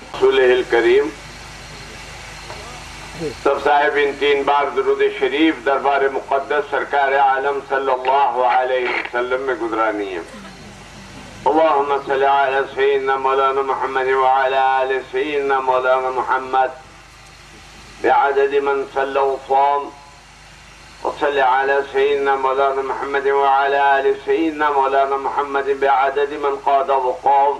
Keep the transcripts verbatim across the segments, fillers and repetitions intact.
رسولہ الکریم سب صاحبین تین بار درود شریف دربار مقدس سرکار عالم صلی اللہ علیہ وسلم میں گزرانی ہے۔ اللہم صلی علی سیدنا مولانا محمد وعلی آل سیدنا مولانا محمد بعدد من صلی وصام، وصلی علی سیدنا مولانا محمد وعلی آل سیدنا مولانا محمد بعدد من قاد وقام۔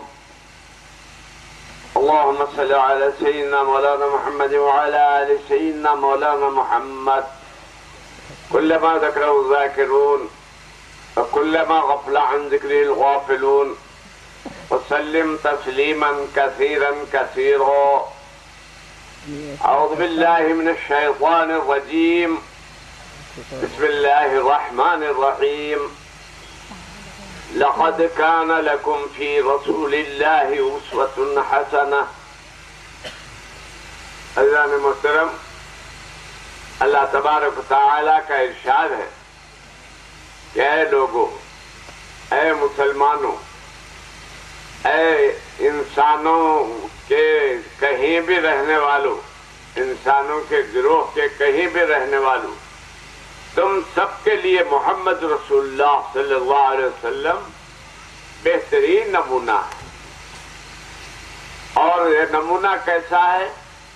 اللهم صل على سيدنا مولانا محمد وعلى آل سيدنا مولانا محمد كلما ذكره الذاكرون وكلما غفل عن ذكره الغافلون، وسلم تسليما كثيرا كثيرا۔ أعوذ بالله من الشيطان الرجيم، بسم الله الرحمن الرحيم۔ لقد كان لكم في رسول الله أسوة حسنة۔ عزیزان محترم، اللہ تبارک و تعالیٰ کا ارشاد ہے کہ اے لوگو، اے مسلمانوں، اے انسانوں کے کہیں بھی رہنے والوں، انسانوں کے گروہ کے کہیں بھی رہنے والوں، تم سب کے لیے محمد رسول اللہ صلی اللہ علیہ وسلم بہترین نمونہ ہے۔ اور یہ نمونہ کیسا ہے،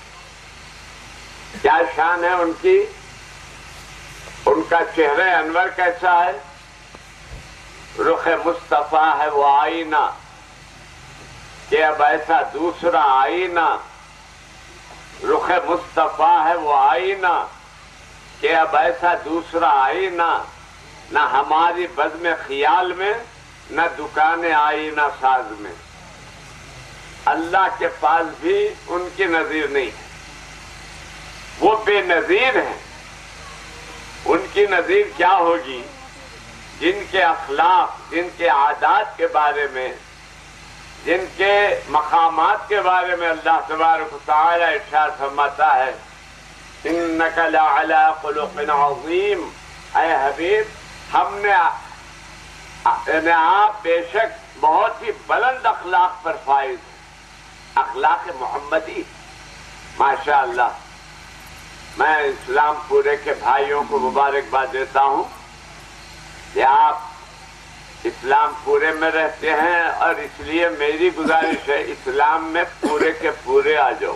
کیا شان ہے ان کی، ان کا چہرہ انور کیسا ہے، رخ مصطفیٰ ہے وہ آئینہ کہ اب ایسا دوسرا آئینہ، رخ مصطفیٰ ہے وہ آئینہ کہ اب ایسا دوسرا آئینہ نہ ہماری بزم خیال میں، نہ دکان آئینہ ساز میں۔ اللہ کے پاس بھی ان کی نظیر نہیں ہے، وہ بے نظیر ہیں۔ ان کی نظیر کیا ہوگی؟ جن کے اخلاق، جن کے عادات کے بارے میں، جن کے مقامات کے بارے میں اللہ تبارک و تعالی ارشاد فرماتا ہے انک لعلی خلق عظیم۔ اے حبیب، ہم نے یعنی آپ بے شک بہت ہی بلند اخلاق پر فائز ہیں، اخلاق محمدی۔ ماشاء اللہ، میں اسلام پورے کے بھائیوں کو مبارکباد دیتا ہوں کہ آپ اسلام پورے میں رہتے ہیں، اور اس لیے میری گزارش ہے اسلام میں پورے کے پورے آ جاؤ۔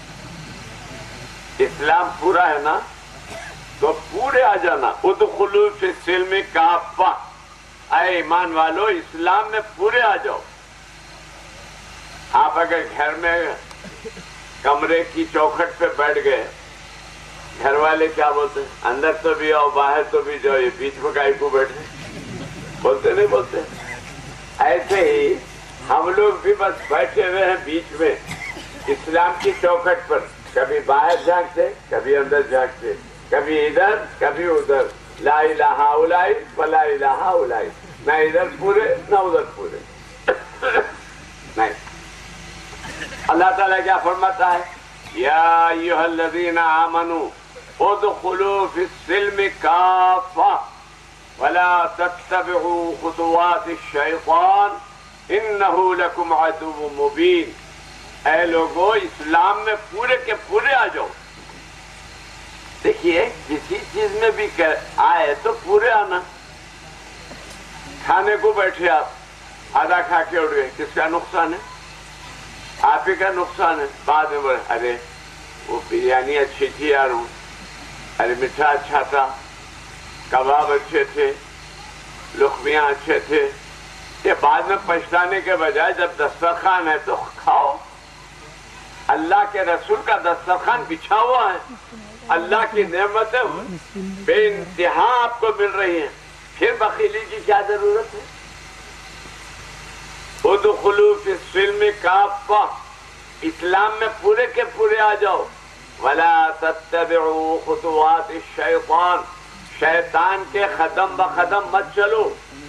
اسلام پورا ہے نا تو پورے آ جانا۔ ادخلوا فی السلم کافہ، اے ایمان والو اسلام میں پورے آ جاؤ۔ آپ اگر گھر میں کمرے کی چوکھٹ پہ بیٹھ گئے، گھر والے کیا بولتے ہیں؟ اندر تو بھی آؤ، باہر تو بھی جاؤ، یہ بیچ میں کائی کو بیٹھے؟ بولتے نہیں بولتے؟ ایسے ہی ہم لوگ بھی بس بیٹھے ہوئے ہیں بیچ میں اسلام کی چوکھٹ پر، کبھی باہر جھانکتے، کبھی اندر جھانکتے، کبھی ادھر کبھی ادھر، لا الہ الا ولا الہ الا، نہ ادھر پورے نہ ادھر پورے۔ نہیں، اللہ تعالیٰ کیا فرماتا ہے؟ یا ایھا الذین آمنوا ادخلوا فی السلم کافہ ولا تتبعوا خطوات الشیطان انہ لکم عدو مبین۔ اے لوگو، اسلام میں پورے کے پورے آ جاؤ۔ دیکھیے، کسی چیز میں بھی آئے تو پورے آنا۔ کھانے کو بیٹھے آپ، آدھا کھا کے اڑ گئے، کس کا نقصان ہے؟ آپ ہی کا نقصان ہے۔ بعد میں بولے ارے وہ بریانی اچھی تھی یار، ارے میٹھا اچھا تھا، کباب اچھے تھے، لقمیاں اچھے تھے۔ یہ بعد میں پچھتانے کے بجائے جب دسترخوان ہے تو کھاؤ۔ اللہ کے رسول کا دسترخوان بچھا ہوا ہے، اللہ کی نعمتیں بے انتہا آپ کو مل رہی ہیں، پھر بخیلی کی کیا ضرورت ہے؟ ادخلوا فی السلم کافہ، اسلام میں پورے کے پورے آ جاؤ۔ ولا تتبعوا خطوات الشیطان، شیطان کے قدم بقدم مت چلو۔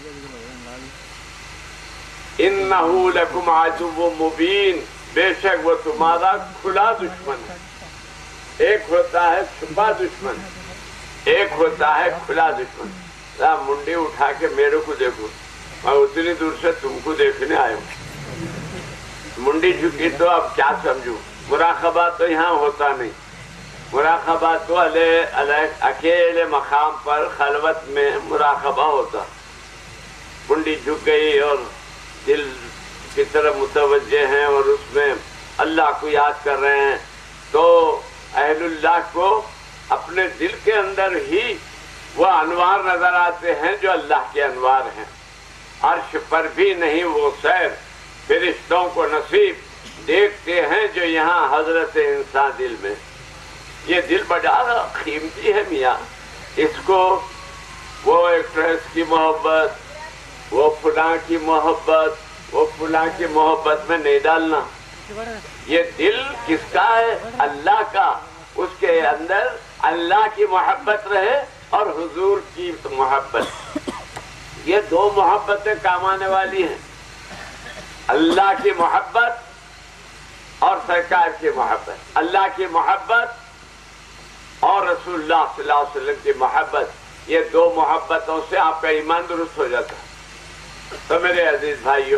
انہ لکم عدو مبین، بے شک وہ تمہارا کھلا دشمن ہے۔ ایک ہوتا ہے چھپا دشمن، ایک ہوتا ہے کھلا دشمن۔ ذرا منڈی اٹھا کے میرے کو دیکھو، میں اتنی دور سے تم کو دیکھنے آیا ہوں۔ منڈی جھکی تو اب کیا سمجھوں، مراقبہ تو یہاں ہوتا نہیں، مراقبہ تو اکیلے مقام پر خلوت میں مراقبہ ہوتا. منڈی جھک گئی اور دل کی طرف متوجہ ہیں اور اس میں اللہ کو یاد کر رہے ہیں، تو اہل اللہ کو اپنے دل کے اندر ہی وہ انوار نظر آتے ہیں جو اللہ کے انوار ہیں. عرش پر بھی نہیں وہ سیر، فرشتوں کو نصیب دیکھتے ہیں جو یہاں حضرت انسان دل میں. یہ دل بڑا قیمتی ہے میاں، اس کو وہ ایکٹریس کی محبت، وہ فلاں کی محبت، وہ فلاں کی محبت میں نہیں ڈالنا. یہ دل کس کا ہے؟ اللہ کا. اس کے اندر اللہ کی محبت رہے اور حضور کی محبت. یہ دو محبتیں کام آنے والی ہیں، اللہ کی محبت اور سرکار کی محبت. اللہ کی محبت اور رسول اللہ صلی اللہ علیہ وسلم کی محبت، یہ دو محبتوں سے آپ کا ایمان درست ہو جاتا ہے. تو میرے عزیز بھائیو،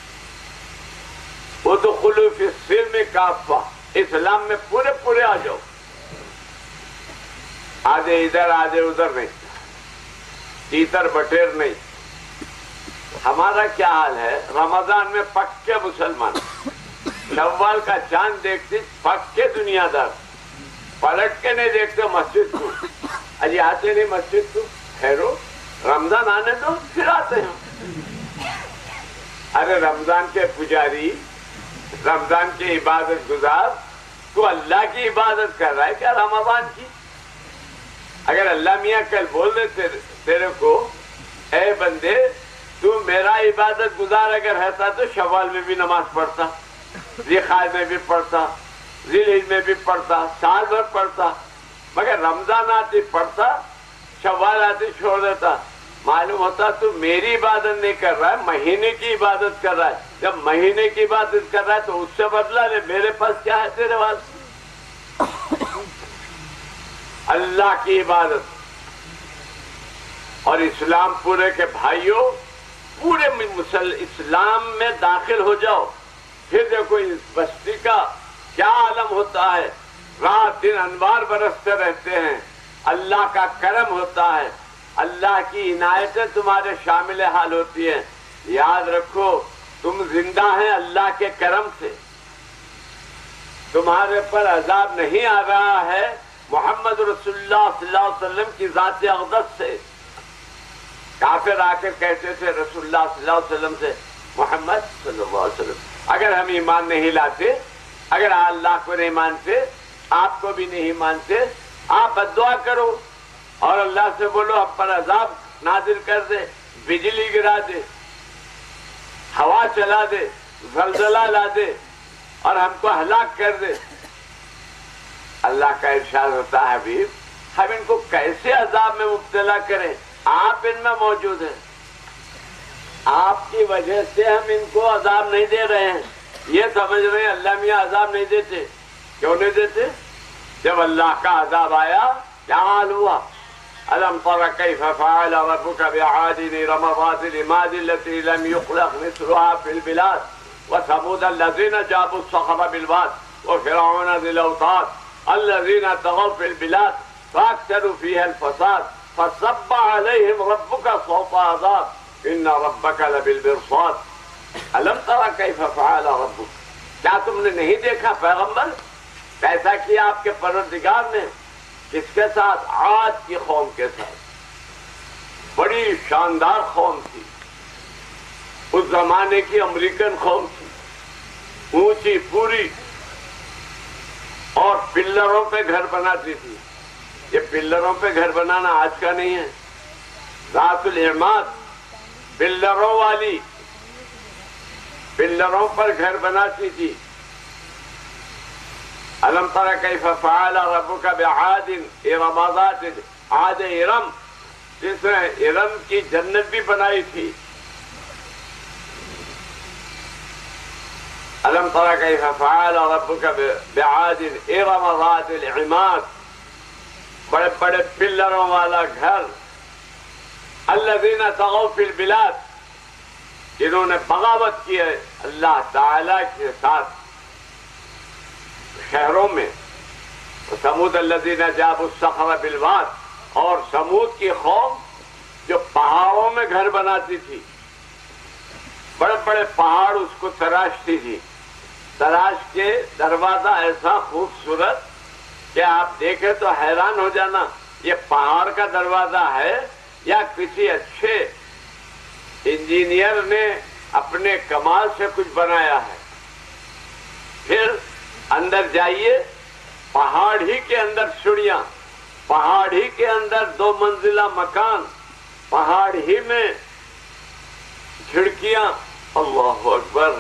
ادخلوا فی السلم کافہ، اسلام میں پورے پورے آ جاؤ، آدھے ادھر آدھے ادھر نہیں، تیتر بٹیر نہیں. ہمارا کیا حال ہے؟ رمضان میں پکے مسلمان، شوال کا چاند دیکھتے پکے دنیا دار، پلٹ کے نہیں دیکھتے مسجد کو. اجی آتے نہیں مسجد کو، ٹھہرو رمضان آنے دو پھر آتے ہیں. ارے رمضان کے پجاری، رمضان کی عبادت گزار، تو اللہ کی عبادت کر رہا ہے کیا رمضان کی؟ اگر اللہ میاں کل بول دے تیرے کو، اے بندے تو میرا عبادت گزار اگر رہتا تو شوال میں بھی نماز پڑھتا، ذی قعدہ میں بھی پڑھتا، ذی الحجہ میں بھی پڑھتا، سال بھر پڑھتا، مگر رمضان آتی پڑھتا، شوال آتی چھوڑ دیتا. معلوم ہوتا تو میری عبادت نہیں کر رہا ہے، مہینے کی عبادت کر رہا ہے. جب مہینے کی عبادت کر رہا ہے تو اس سے بدلہ لے، میرے پاس کیا ہے تیرے پاس؟ اللہ کی عبادت اور اسلام پورے کے بھائیوں، پورے اسلام میں داخل ہو جاؤ، پھر دیکھو اس بستی کا کیا عالم ہوتا ہے. رات دن انوار برستے رہتے ہیں، اللہ کا کرم ہوتا ہے، اللہ کی عنایتیں تمہارے شامل حال ہوتی ہیں. یاد رکھو تم زندہ ہیں اللہ کے کرم سے، تمہارے پر عذاب نہیں آ رہا ہے محمد رسول اللہ صلی اللہ علیہ وسلم کی ذات اقدس سے. کافر آ کر کہتے تھے رسول اللہ صلی اللہ علیہ وسلم سے، محمد صلی اللہ علیہ وسلم اگر ہم ایمان نہیں لاتے، اگر اللہ کو نہیں مانتے، آپ کو بھی نہیں مانتے، آپ بد دعا کرو اور اللہ سے بولو ہم پر عذاب نازل کر دے، بجلی گرا دے، ہوا چلا دے، زلزلہ لا دے اور ہم کو ہلاک کر دے. اللہ کا ارشاد ہوتا ہے حبیب ہم ان کو کیسے عذاب میں مبتلا کریں؟ آپ ان میں موجود ہیں، آپ کی وجہ سے ہم ان کو عذاب نہیں دے رہے ہیں. یہ سمجھ رہے ہیں اللہ میاں عذاب نہیں دیتے. کیوں نہیں دیتے؟ جب اللہ کا عذاب آیا کیا حال ہوا؟ ألم تر كيف فعل ربك بعاد إرم ذات العماد التي لم يخلق مثلها في البلاد وثمود الذين جابوا الصخر بالواد وفرعون ذي الأوتاد الذين طغوا في البلاد فأكثروا فيها الفساد فصب عليهم ربك صوت عذاب إن ربك لبالمرصاد. ألم تر كيف فعل ربك، کیا تم نے نہیں دیکھا پیغمبر کیسا کیا آپ کے پروردگار نے؟ کس کے ساتھ؟ عاد کی قوم کے ساتھ. بڑی شاندار قوم تھی، اس زمانے کی امریکن قوم تھی، اونچی پوری اور پلروں پہ گھر بناتی تھی. یہ پلروں پہ گھر بنانا آج کا نہیں ہے، ذات العماد پلروں والی، پلروں پر گھر بناتی تھی. ألم تر كيف فعل ربك بعاد إرم ذات عاد ارم، جس نے ارم کی جنت بھی بنائی تھی. ألم تر كيف فعل ربك بعاد إرم ذات العماد، بڑے بڑے پلروں والا گھر. الذين طغوا في البلاد، جنہوں نے بغاوت کی ہے اللہ تعالی کے ساتھ شہروں میں، سمود الذین جابوا الصخر بالواد، اور سمود کی قوم جو پہاڑوں میں گھر بناتی تھی، بڑے بڑے پہاڑ اس کو تراشتی تھی، تراش کے دروازہ ایسا خوبصورت کہ آپ دیکھیں تو حیران ہو جانا یہ پہاڑ کا دروازہ ہے یا کسی اچھے انجینئر نے اپنے کمال سے کچھ بنایا ہے۔ پھر اندر جائیے، پہاڑ ہی کے اندر سیڑھیاں، پہاڑ ہی کے اندر دو منزلہ مکان، پہاڑ ہی میں کھڑکیاں، اللہ اکبر۔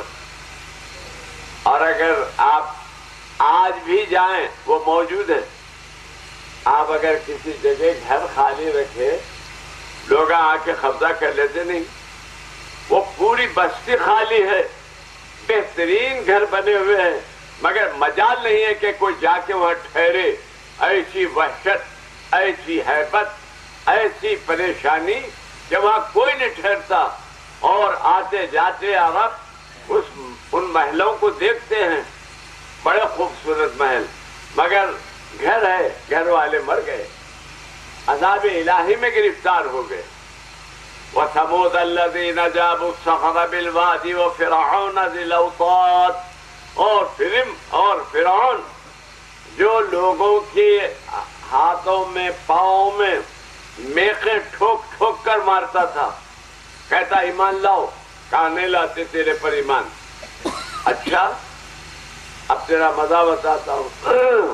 اور اگر آپ آج بھی جائیں وہ موجود ہے، آپ اگر کسی جگہ گھر خالی رکھے لوگ آ کے قبضہ کر لیتے نہیں، وہ پوری بستی خالی ہے، بہترین گھر بنے ہوئے ہیں، مگر مجال نہیں ہے کہ کوئی جا کے وہاں ٹھہرے۔ ایسی وحشت، ایسی ہیبت، ایسی پریشانی کہ وہاں کوئی نہیں ٹھہرتا، اور آتے جاتے عرب اس ان محلوں کو دیکھتے ہیں، بڑے خوبصورت محل، مگر گھر ہے، گھر والے مر گئے، عذاب الہی میں گرفتار ہو گئے۔ وَثَمُودَ الَّذِينَ جَابُوا الصَّخْرَ بِالْوَادِ وَفِرْعَوْنَ ذِي الْأَوْطَادِ، اور فرم اور فرعون جو لوگوں کے ہاتھوں میں پاؤں میں میخیں ٹھوک ٹھوک کر مارتا تھا، کہتا ایمان لاؤ، کہا نہیں لاتے تیرے پر ایمان۔ اچھا اب تیرا مزہ بتاتا ہوں۔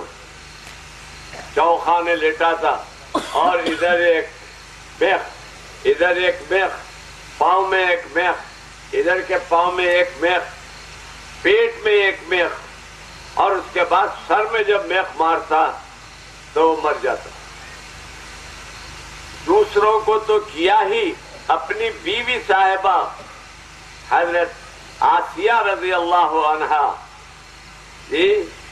چوخانے لیٹا تھا اور ادھر ایک میخ، ادھر ایک میخ، پاؤں میں ایک میخ، ادھر کے پاؤں میں ایک میخ، پیٹ میں ایک میخ، اور اس کے بعد سر میں جب میخ مارتا تو وہ مر جاتا۔ دوسروں کو تو کیا ہی، اپنی بیوی صاحبہ حضرت آسیہ رضی اللہ عنہا جی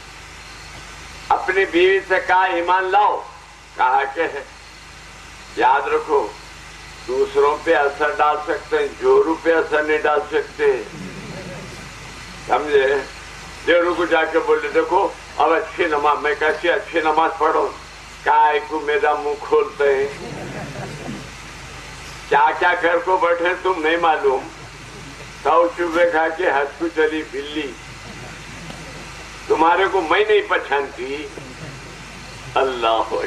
اپنی بیوی سے کہا ایمان لاؤ، کہا کہ یاد رکھو دوسروں پہ اثر ڈال سکتے ہیں، جوروں پہ اثر نہیں ڈال سکتے، سمجھے؟ جوروں کو جا کے بولے دیکھو اب اچھی نماز، میں کہتی اچھی نماز پڑھو، کہا کو میرا منہ کھولتے ہیں، کیا کیا گھر کو بیٹھے تم نہیں معلوم، سو چوبے کھا کے ہنس کو چلی بلی، تمہارے کو میں نہیں پہچانتی۔ اللہ اکبر۔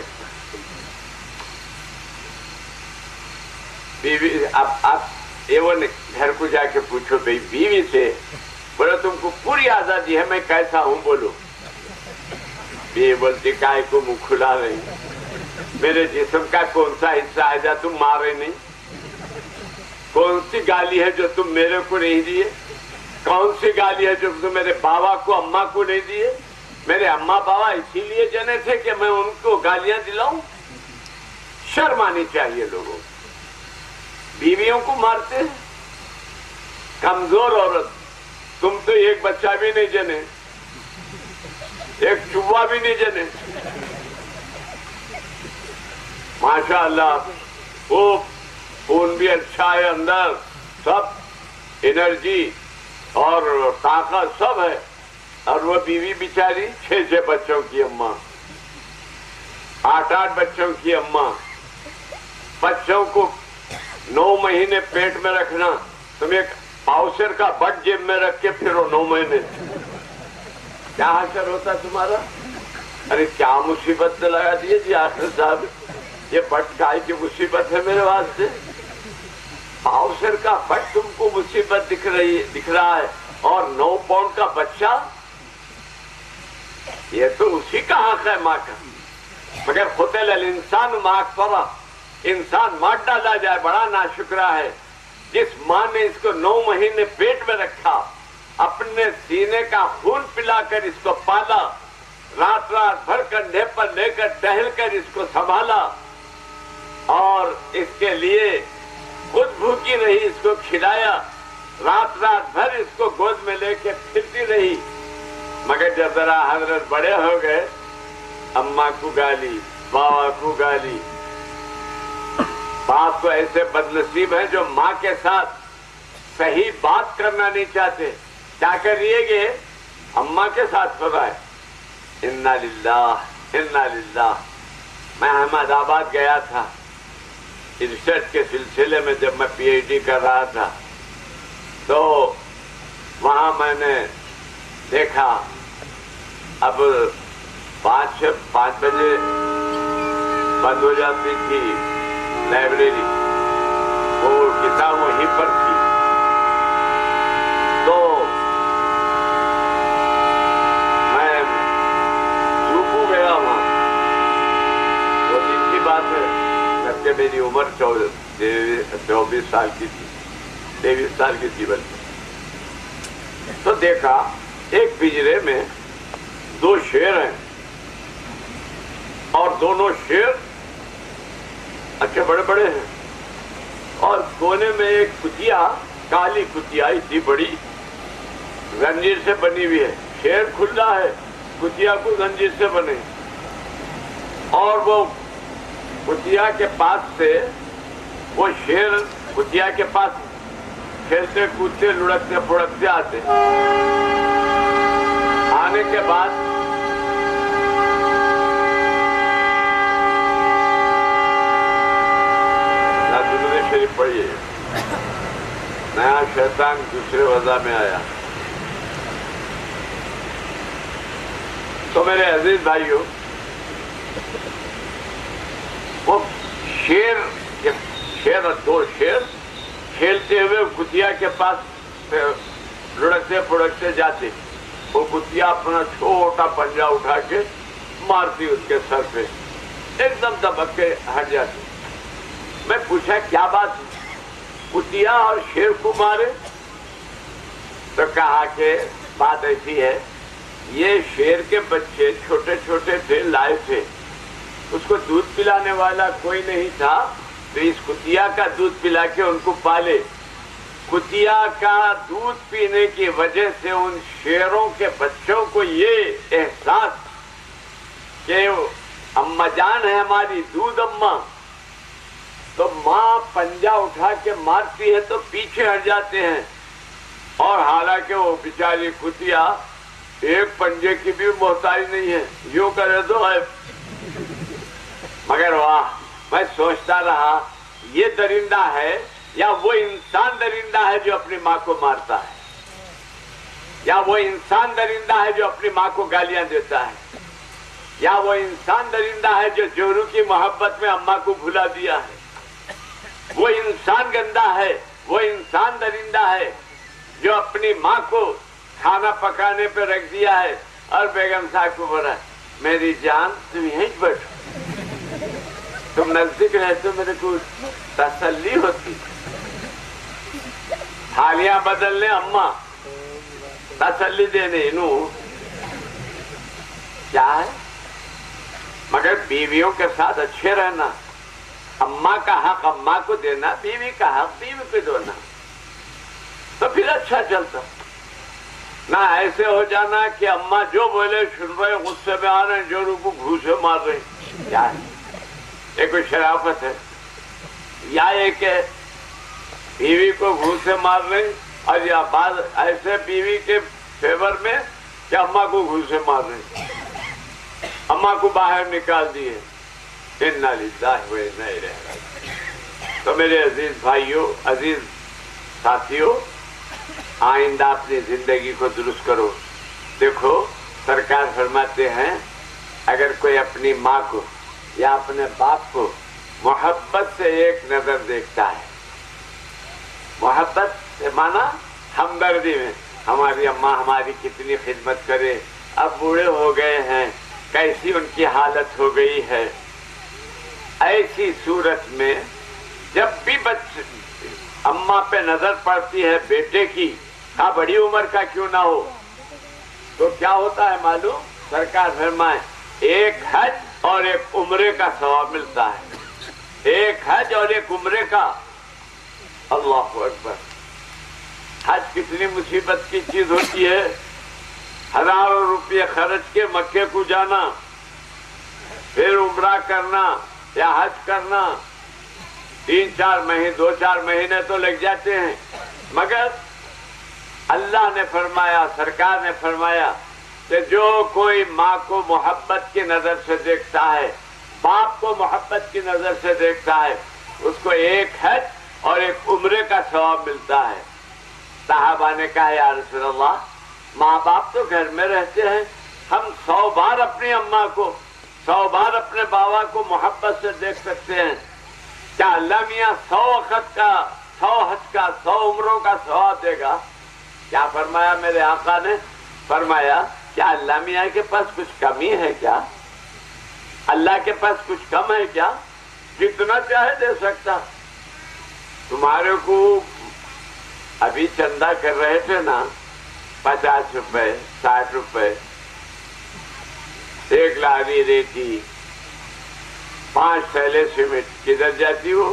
بیوی اب اب یہ وہ گھر کو جا کے پوچھو بھائی بیوی سے، بولو تم کو پوری آزادی ہے، میں کیسا ہوں بولو۔ بیوی بولتی کائے کو منہ کھلا رہی، میرے جسم کا کون سا حصہ ہے جو تم مارے نہیں؟ کون سی گالی ہے جو تم میرے کو نہیں دیے؟ کون سی گالی ہے جو تم میرے بابا کو اماں کو نہیں دیے؟ میرے اماں بابا اسی لیے جنے تھے کہ میں ان کو گالیاں دلاؤں؟ شرم آنی چاہیے لوگوں۔ بیویوں کو مارتے ہیں، کمزور عورت، تم تو ایک بچہ بھی نہیں جنے، ایک چوہا بھی نہیں جنے، ماشاء اللہ وہ خون بھی اچھا ہے اندر، سب انرجی اور طاقت سب ہے، اور وہ بیوی بیچاری چھ چھ بچوں کی اماں، آٹھ آٹھ بچوں کی اماں، بچوں کو نو مہینے پیٹ میں رکھنا، تم ایک پاؤسر کا بٹ جیب میں رکھ کے پھرو نو مہینے، کیا حشر ہوتا تمہارا؟ ارے کیا مصیبت لگا دیے جی آخر صاحب، یہ بٹ گائے کی مصیبت ہے میرے واسطے، پاؤسر کا بٹ تم کو مصیبت دکھ رہی دکھ رہا ہے، اور نو پاؤنڈ کا بچہ، یہ تو اسی کا حق ہے ماں کا، مگر قتل الانسان ما اکفرہ، انسان مار ڈالا جائے بڑا ناشکرا ہے۔ جس ماں نے اس کو نو مہینے پیٹ میں رکھا، اپنے سینے کا خون پلا کر اس کو پالا، رات رات بھر کندھے پر لے کر ٹہل کر اس کو سنبھالا، اور اس کے لیے خود بھوکی رہی، اس کو کھلایا، رات رات بھر اس کو گود میں لے کے پھرتی رہی، مگر جب ذرا حضرت بڑے ہو گئے، اماں کو گالی، بابا کو گالی۔ باپ تو ایسے بدنصیب ہیں جو ماں کے ساتھ صحیح بات کرنا نہیں چاہتے. کیا کر رہی ہے کہ اماں کے ساتھ ہو رہا ہے. انا للہ انا للہ. میں احمد آباد گیا تھا ریسرچ کے سلسلے میں، جب میں پی ایچ ڈی کر رہا تھا تو وہاں میں نے دیکھا اب پانچ پانچ بجے بند ہو جاتی تھی لائبریری، وہ کتاب وہیں پر تھی. تو میں روکو گیا وہاں. وہ دن کی بات ہے جبکہ میری عمر چوبیس سال کی تھی، تیئیس سال کی تھی بلکہ. تو دیکھا ایک پنجرے میں دو شیر ہیں اور دونوں شیر اچھے بڑے بڑے ہیں، اور کونے میں ایک کتیا، کالی کتیا اتنی بڑی، زنجیر سے بنی ہوئی ہے. شیر کھلا ہے، کتیا کو زنجیر سے بنے، اور وہ کتیا کے پاس سے وہ شیر کتیا کے پاس کھیلتے کودتے لڑکتے پھڑکتے آتے. آنے کے بعد درود شریف پڑھیے. نیا شیطان دوسرے وضع میں آیا. تو میرے عزیز بھائیوں، وہ شیر شیر دو شیر کھیلتے ہوئے کتیا کے پاس لڑکتے پھڑکتے جاتے. وہ کتیا اپنا چھوٹا پنجہ اٹھا کے مارتی اس کے سر پہ، ایک دم دبک کے ہٹ جاتی. میں پوچھا کیا بات، کتیا اور شیر کو مارے؟ تو کہا کہ بات ایسی ہے، یہ شیر کے بچے چھوٹے چھوٹے تھے، لائے تھے، اس کو دودھ پلانے والا کوئی نہیں تھا، تو اس کتیا کا دودھ پلا کے ان کو پالے. کتیا کا دودھ پینے کی وجہ سے ان شیروں کے بچوں کو یہ احساس کہ اماں جان ہے ہماری، دودھ اماں، تو ماں پنجہ اٹھا کے مارتی ہے تو پیچھے ہٹ جاتے ہیں. اور حالانکہ وہ بیچاری کتیا ایک پنجے کی بھی محتاج نہیں ہے، یوں کرے تو ہے. مگر واہ، میں سوچتا رہا یہ درندہ ہے یا وہ انسان درندہ ہے جو اپنی ماں کو مارتا ہے، یا وہ انسان درندہ ہے جو اپنی ماں کو گالیاں دیتا ہے، یا وہ انسان درندہ ہے جو جوہرو کی محبت میں اماں کو بھلا دیا ہے. وہ انسان گندا ہے، وہ انسان درندہ ہے جو اپنی ماں کو کھانا پکانے پہ رکھ دیا ہے اور بیگم صاحب کو بولا میری جان تم یہیں بیٹھو، تم نزدیک رہتے میرے کو تسلی ہوتی. تھالیاں بدلنے اماں، تسلی دینے انہوں کیا ہے. مگر بیویوں کے ساتھ اچھے رہنا، اماں کا حق اماں کو دینا، بیوی کا حق بیوی کو دینا، تو پھر اچھا چلتا. نہ ایسے ہو جانا کہ اماں جو بولے سن رہے، غصے میں آ رہے، جو روح کو گھوسے مار رہے. کیا ہے یہ کوئی شرافت ہے؟ یا یہ کہ بیوی کو گھوسے مار رہے، اور یا بعض ایسے بیوی کے فیور میں کہ اماں کو گھوسے مار رہے، اماں کو باہر نکال دیے. انا للہ و انا الیہ راجعون. تو میرے عزیز بھائیوں، عزیز ساتھیوں، آئندہ اپنی زندگی کو درست کرو. دیکھو سرکار فرماتے ہیں اگر کوئی اپنی ماں کو یا اپنے باپ کو محبت سے ایک نظر دیکھتا ہے، محبت سے مانا ہمدردی میں، ہماری اماں ہماری کتنی خدمت کرے، اب بوڑھے ہو گئے ہیں، کیسی ان کی حالت ہو گئی ہے. ایسی صورت میں جب بھی بچے اماں پہ نظر پڑتی ہے بیٹے کی، ہاں بڑی عمر کا کیوں نہ ہو، تو کیا ہوتا ہے معلوم؟ سرکار فرمائے ایک حج اور ایک عمرے کا ثواب ملتا ہے. ایک حج اور ایک عمرے کا. اللہ اکبر. حج کتنی مصیبت کی چیز ہوتی ہے، ہزاروں روپے خرچ کے مکے کو جانا، پھر عمرہ کرنا یا حج کرنا، تین چار مہینے دو چار مہینے تو لگ جاتے ہیں. مگر اللہ نے فرمایا، سرکار نے فرمایا کہ جو کوئی ماں کو محبت کی نظر سے دیکھتا ہے، باپ کو محبت کی نظر سے دیکھتا ہے، اس کو ایک حج اور ایک عمرے کا ثواب ملتا ہے۔ صحابہ نے کہا یا رسول اللہ، ماں باپ تو گھر میں رہتے ہیں، ہم سو بار اپنی اماں کو، سو بار اپنے بابا کو محبت سے دیکھ سکتے ہیں، کیا اللہ میاں سو وقت کا، سو حج کا، سو عمروں کا ثواب دے گا؟ کیا فرمایا میرے آقا نے؟ فرمایا کیا اللہ میاں کے پاس کچھ کمی ہے کیا؟ اللہ کے پاس کچھ کم ہے کیا؟ جتنا چاہے دے سکتا۔ تمہارے کو ابھی چندہ کر رہے تھے نا، پچاس روپے، ساٹھ روپے، ایک لاری ریتی، پانچ تھیلے سیمنٹ، کدھر جاتی ہو؟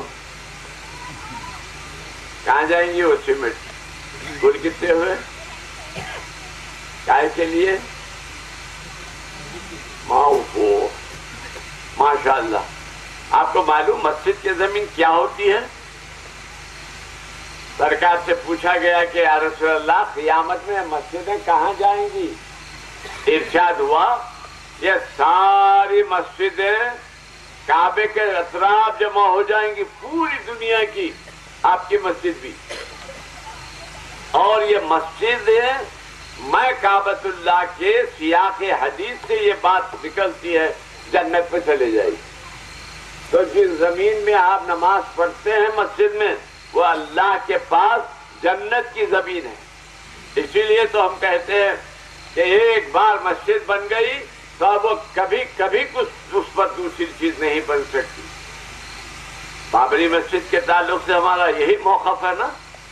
کہاں جائیں گی وہ سیمنٹ؟ گڑ کتنے ہوئے؟ کائے کے لیے؟ ماؤ کو ماشاء اللہ۔ آپ کو معلوم مسجد کی زمین کیا ہوتی ہے؟ سرکار سے پوچھا گیا کہ یا رسول اللہ قیامت میں مسجدیں کہاں جائیں گی؟ ارشاد ہوا یہ ساری مسجدیں کعبے کے اطراف جمع ہو جائیں گی، پوری دنیا کی، آپ کی مسجد بھی۔ اور یہ مسجد میں کعبۃ اللہ کے سیاق حدیث سے یہ بات نکلتی ہے جنت پہ چلے جائے گی۔ تو جس زمین میں آپ نماز پڑھتے ہیں مسجد میں، وہ اللہ کے پاس جنت کی زمین ہے۔ اسی لیے تو ہم کہتے ہیں کہ ایک بار مسجد بن گئی تو اب وہ کبھی کبھی کچھ اس پر دوسری چیز نہیں بن سکتی۔ بابری مسجد کے تعلق سے ہمارا یہی موقف ہے نا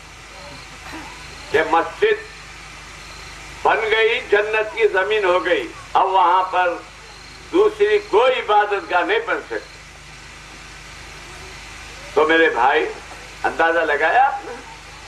کہ مسجد بن گئی، جنت کی زمین ہو گئی، اب وہاں پر دوسری کوئی عبادت گاہ نہیں بن سکتی۔ تو میرے بھائی اندازہ لگایا آپ نے؟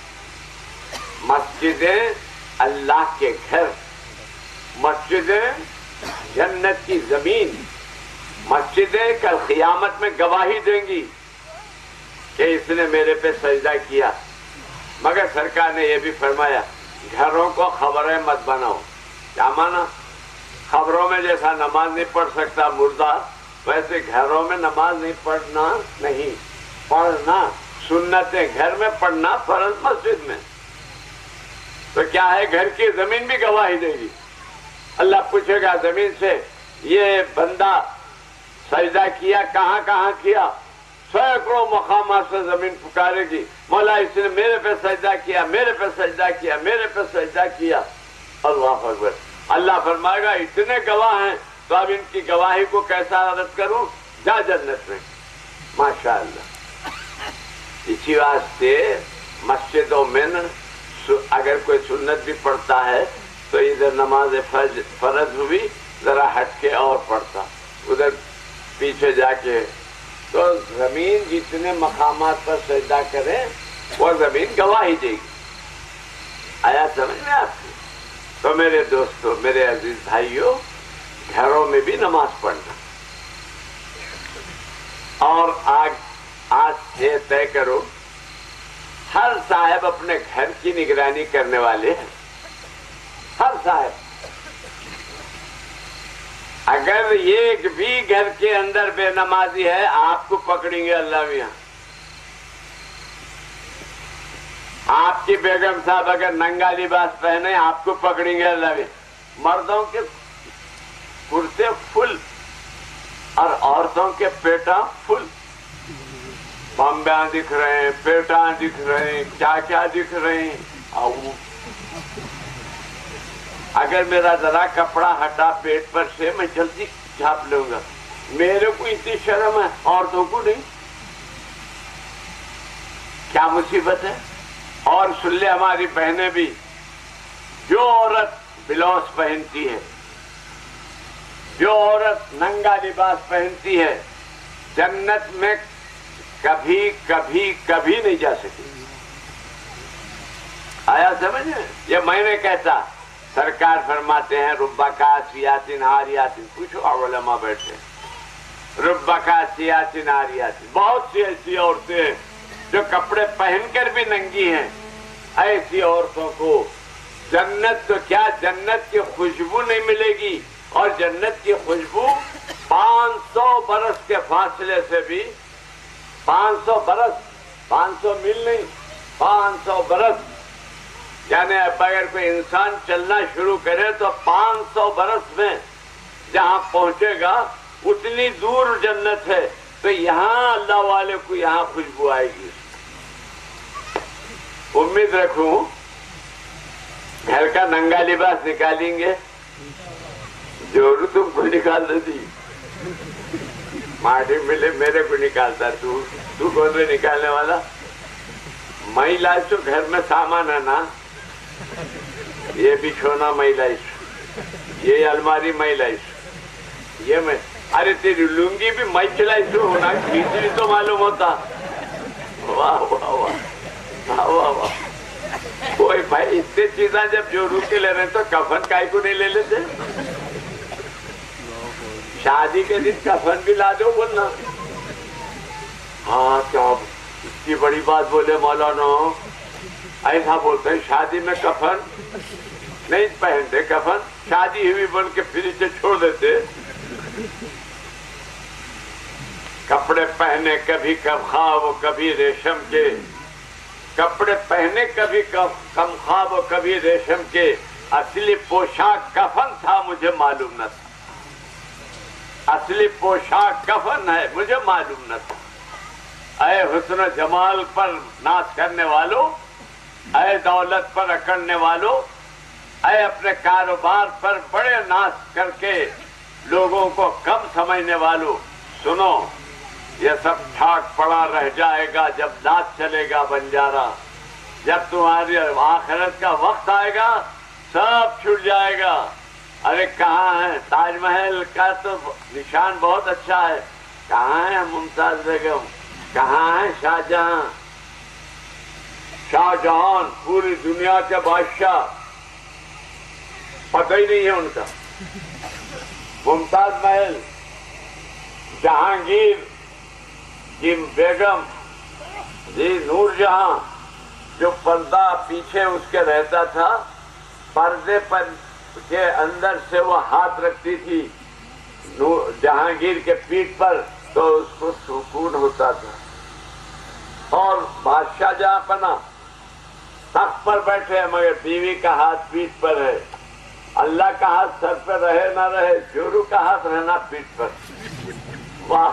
مسجدیں اللہ کے گھر، مسجدیں جنت کی زمین، مسجدیں کل قیامت میں گواہی دیں گی کہ اس نے میرے پہ سجدہ کیا۔ مگر سرکار نے یہ بھی فرمایا گھروں کو خبریں مت بناؤ۔ کیا مانا؟ خبروں میں جیسا نماز نہیں پڑھ سکتا مردہ، ویسے گھروں میں نماز نہیں پڑھنا، نہیں پڑھنا سنتیں گھر میں، پڑھنا فرض مسجد میں۔ تو کیا ہے، گھر کی زمین بھی گواہی دے گی۔ اللہ پوچھے گا زمین سے یہ بندہ سجدہ کیا، کہاں کہاں کیا؟ سینکڑوں مقامات سے زمین پکارے گی، مولا اس نے میرے پہ سجدہ کیا، میرے پہ سجدہ کیا، میرے پہ سجدہ کیا۔ اللہ اکبر۔ اللہ فرمائے گا اتنے گواہ ہیں تو اب ان کی گواہی کو کیسا رد کروں؟ جا جنت میں۔ ماشاءاللہ۔ اسی واسطے مسجدوں میں اگر کوئی سنت بھی پڑھتا ہے تو ادھر نماز فرض ہوئی ذرا ہٹ کے اور پڑھتا، ادھر پیچھے جا کے، تو زمین جتنے مقامات پر سجدہ کرے وہ زمین گواہی دے گی۔ آیا سمجھ میں آپ کو؟ تو میرے دوستو، میرے عزیز بھائیوں، گھروں میں بھی نماز پڑھنا، اور آج آج یہ طے کرو ہر صاحب اپنے گھر کی نگرانی کرنے والے ہیں۔ ہر صاحب اگر ایک بھی گھر کے اندر بے نمازی ہے آپ کو پکڑیں گے اللہ میاں۔ آپ کی بیگم صاحب اگر ننگا لباس پہنے آپ کو پکڑیں گے اللہ میاں۔ مردوں کے کرتے فل اور عورتوں کے پیٹاں فل، بمبیاں دکھ رہے ہیں، پیٹاں دکھ رہے ہیں، کیا کیا دکھ رہے ہیں۔ اگر میرا ذرا کپڑا ہٹا پیٹ پر سے میں جلدی چھاپ لوں گا۔ میرے کو اتنی شرم ہے، عورتوں کو نہیں۔ کیا مصیبت ہے؟ اور سن لے ہماری بہنیں بھی، جو عورت بلاؤز پہنتی ہے، جو عورت ننگا لباس پہنتی ہے، جنت میں کبھی کبھی کبھی نہیں جا سکتی۔ آیا سمجھ میں؟ یہ میں نے کہتا، سرکار فرماتے ہیں ربا کاسیاتن عاریاتن، پوچھو علماء بیٹھے، ربا کاسیاتن عاریاتن، بہت سی ایسی عورتیں ہیں جو کپڑے پہن کر بھی ننگی ہیں، ایسی عورتوں کو جنت تو کیا جنت کی خوشبو نہیں ملے گی، اور جنت کی خوشبو پانچ سو برس کے فاصلے سے بھی، پانچ سو برس، پانچ سو میل نہیں، پانچ سو برس، یعنی اب اگر کوئی انسان چلنا شروع کرے تو پانچ سو برس میں جہاں پہنچے گا اتنی دور جنت ہے، تو یہاں اللہ والے کو یہاں خوشبو آئے گی۔ امید رکھوں گھر کا ننگا لباس نکالیں گے، جورو تم کو نکال دیتی، ماٹی ملے میرے کو نکالتا، تو تو کون ہے نکالنے والا؟ میں لاش تو گھر میں سامان ہے نا، یہ بچھونا میں لاش، یہ الماری میں لاش، یہ میں، ارے تیری لنگی بھی میں چلائی تو ہونا، کھینچی تو معلوم ہوتا۔ واہ واہ واہ واہ واہ واہ، کوئی بھائی اتنی چیزاں جب جو روک کے لے رہے تو کفن کائی کو نہیں لے لیتے؟ شادی کے دن کفن بھی لا دو بولنا۔ ہاں کیا اتنی بڑی بات بولے مولانا، ایسا بولتے ہیں شادی میں کفن نہیں پہنتے، کفن شادی ہوئی بن کے پھر اسے چھوڑ دیتے۔ کپڑے پہنے کبھی کم خواب و کبھی ریشم کے، کپڑے پہنے کبھی کم خواب و کبھی ریشم کے، اصلی پوشاک کفن تھا مجھے معلوم نہ تھا، اصلی پوشاک کفن ہے مجھے معلوم نہ تھا۔ اے حسن و جمال پر ناز کرنے والوں، اے دولت پر اکڑنے والوں، اے اپنے کاروبار پر بڑے ناز کر کے لوگوں کو کم سمجھنے والوں، سنو یہ سب ٹھاک پڑا رہ جائے گا جب ناز چلے گا بنجارا، جب تمہاری آخرت کا وقت آئے گا سب چھٹ جائے گا۔ ارے کہاں ہے تاج محل کا تو نشان بہت اچھا ہے، کہاں ہے ممتاز بیگم، کہاں ہے شاہ جہاں؟ شاہ جہان پوری دنیا کے بادشاہ، پتہ ہی نہیں ہے ان کا۔ ممتاز محل، جہانگیر کی بیگم جی نور جہاں، جو پردہ پیچھے اس کے رہتا تھا، پردے پر کے اندر سے وہ ہاتھ رکھتی تھی جہانگیر کے پیٹھ پر تو اس کو سکون ہوتا تھا۔ اور بادشاہ جہاں پنا تخت پر بیٹھے ہیں مگر بیوی کا ہاتھ پیٹھ پر ہے، اللہ کا ہاتھ سر پہ رہے نہ رہے، جورو کا ہاتھ رہنا پیٹھ پر۔ واہ!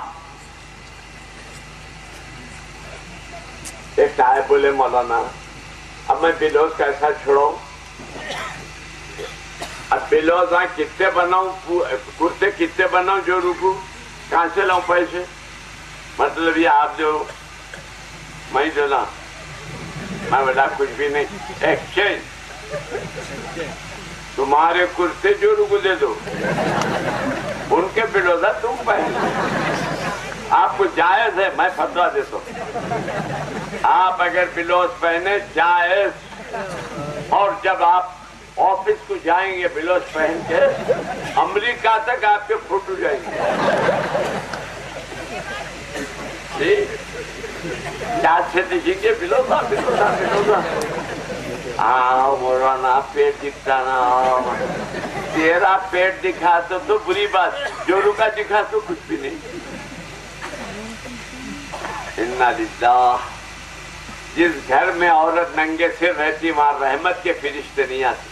ایک صاحب بولے مولانا اب میں بلوز کیسا چھوڑوں، اب بلوز ہاں کتنے بناؤں، کرتے کتنے بناؤں جو رکو، کہاں سے لاؤں پیسے؟ مطلب یہ آپ جو میں جو نا میں بتا کچھ بھی نہیں، ایکسچینج، تمہارے کرتے جو رکو دے دو، ان کے بلوزہ تم پہن، آپ کو جائز ہے، میں فتویٰ دیتا ہوں، آپ اگر بلوز پہنے جائز، اور جب آپ آفس کو جائیں گے بلوز پہن کے امریکہ تک آپ کے فوٹو جائیں گے، جی یاد سے دیکھیں گے بلوزہ بلوزہ بلوزہ، ہاں مولانا پیٹ دکھتا نا، تیرا پیٹ دکھا تو تو بری بات، جورو کا دکھا تو کچھ بھی نہیں۔ انا للہ، جس گھر میں عورت ننگے سر رہتی وہاں رحمت کے فرشتے نہیں آتے۔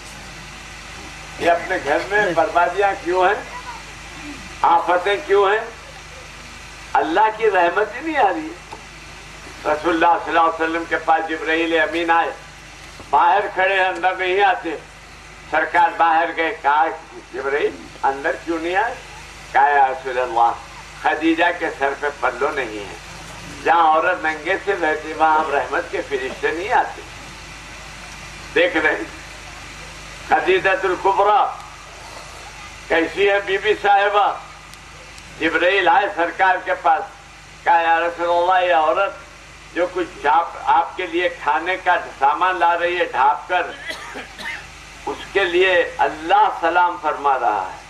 یہ اپنے گھر میں بربادیاں کیوں ہیں، آفتیں کیوں ہیں؟ اللہ کی رحمت ہی نہیں آ رہی ہے۔ رسول اللہ صلی اللہ علیہ وسلم کے پاس جبرائیل امین آئے، باہر کھڑے اندر نہیں آتے، سرکار باہر گئے، کہا جبرائیل اندر کیوں نہیں آئے؟ کہا یا رسول اللہ خدیجہ کے سر پہ پلو نہیں ہے، جہاں عورت ننگے سے رہتی وہاں ہم رحمت کے فرشتے نہیں آتے۔ دیکھ رہے ہیں خدیجۃ الکبریٰ کیسی ہے بی بی صاحبہ، جبرائیل آئے سرکار کے پاس، کہا یا رسول اللہ یہ عورت جو کچھ آپ کے لیے کھانے کا سامان لا رہی ہے ڈھانپ کر، اس کے لیے اللہ سلام فرما رہا ہے۔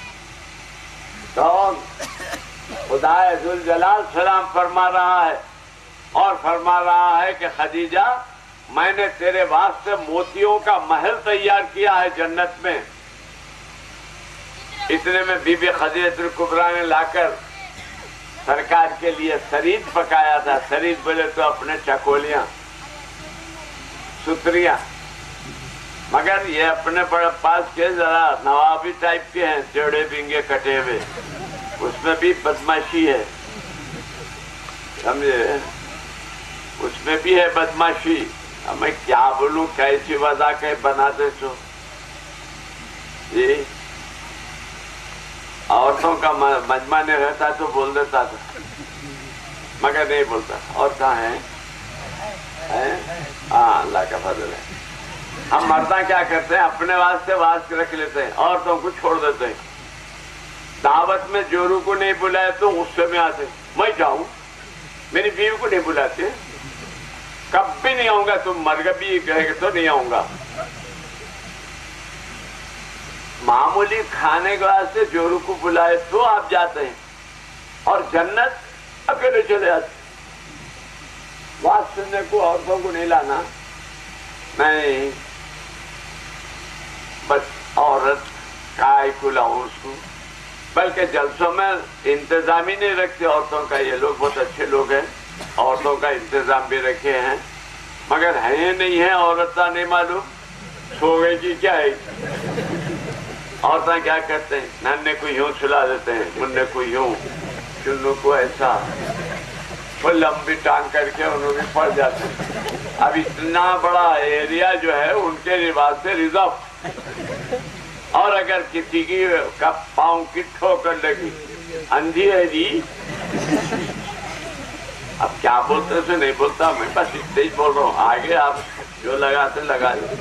کون؟ خدا ذوالجلال سلام فرما رہا ہے، اور فرما رہا ہے کہ خدیجہ میں نے تیرے واسطے موتیوں کا محل تیار کیا ہے جنت میں. اتنے میں بی بی خدیجہ الکبریٰ نے لا کر سرکار کے لیے سرید پکایا تھا. سرید بولے تو اپنے چکولیاں ستریاں، مگر یہ اپنے پاس کے ذرا نوابی ٹائپ کے ہیں، جوڑے بنگے کٹے ہوئے، اس میں بھی بدماشی ہے، سمجھے، اس میں بھی ہے بدماشی. میں کیا بولوں، کیسی وضع کے بناتے سو. جی عورتوں کا مجمع نہیں رہتا تو بول دیتا تھا، مگر نہیں بولتا. اور کہاں ہے؟ ہاں اللہ کا فضل ہے. ہم مرداں کیا کرتے ہیں، اپنے واسطے واس رکھ لیتے ہیں، عورتوں کو چھوڑ دیتے ہیں. دعوت میں جورو کو نہیں بلائے تو غصے میں آتے، میں جاؤں، میری بیوی کو نہیں بلاتے، کب بھی نہیں آؤں گا، تم مر بھی کہے گے تو نہیں آؤں گا. معمولی کھانے کے واسطے جورو کو بلائے تو آپ جاتے ہیں، اور جنت اکیلے چلے جاتے. بات سننے کو عورتوں کو نہیں لانا، نہیں، بس عورت کائے کو لاؤں اس کو. بلکہ جلسوں میں انتظام ہی نہیں رکھتے عورتوں کا. یہ لوگ بہت اچھے لوگ ہیں، عورتوں کا انتظام بھی رکھے ہیں، مگر ہے نہیں ہے عورتیں نہیں معلوم سو گئی کی کیا ہے. عورتیں کیا کرتے ہیں، ننے کو یوں سلا دیتے ہیں، مننے کو یوں، چنو کو ایسا، وہ لمبی ٹانگ کر کے انہوں بھی پڑ جاتے ہیں. اب اتنا بڑا ایریا جو ہے ان کے رواج سے ریزرو، اور اگر کسی کی کا پاؤں کی ٹھوکر لگی، اندھی ہے جی، اب کیا بولتے سے نہیں بولتا، میں بس اتنے ہی بول رہا ہوں، آگے آپ جو لگاتے لگا لیں.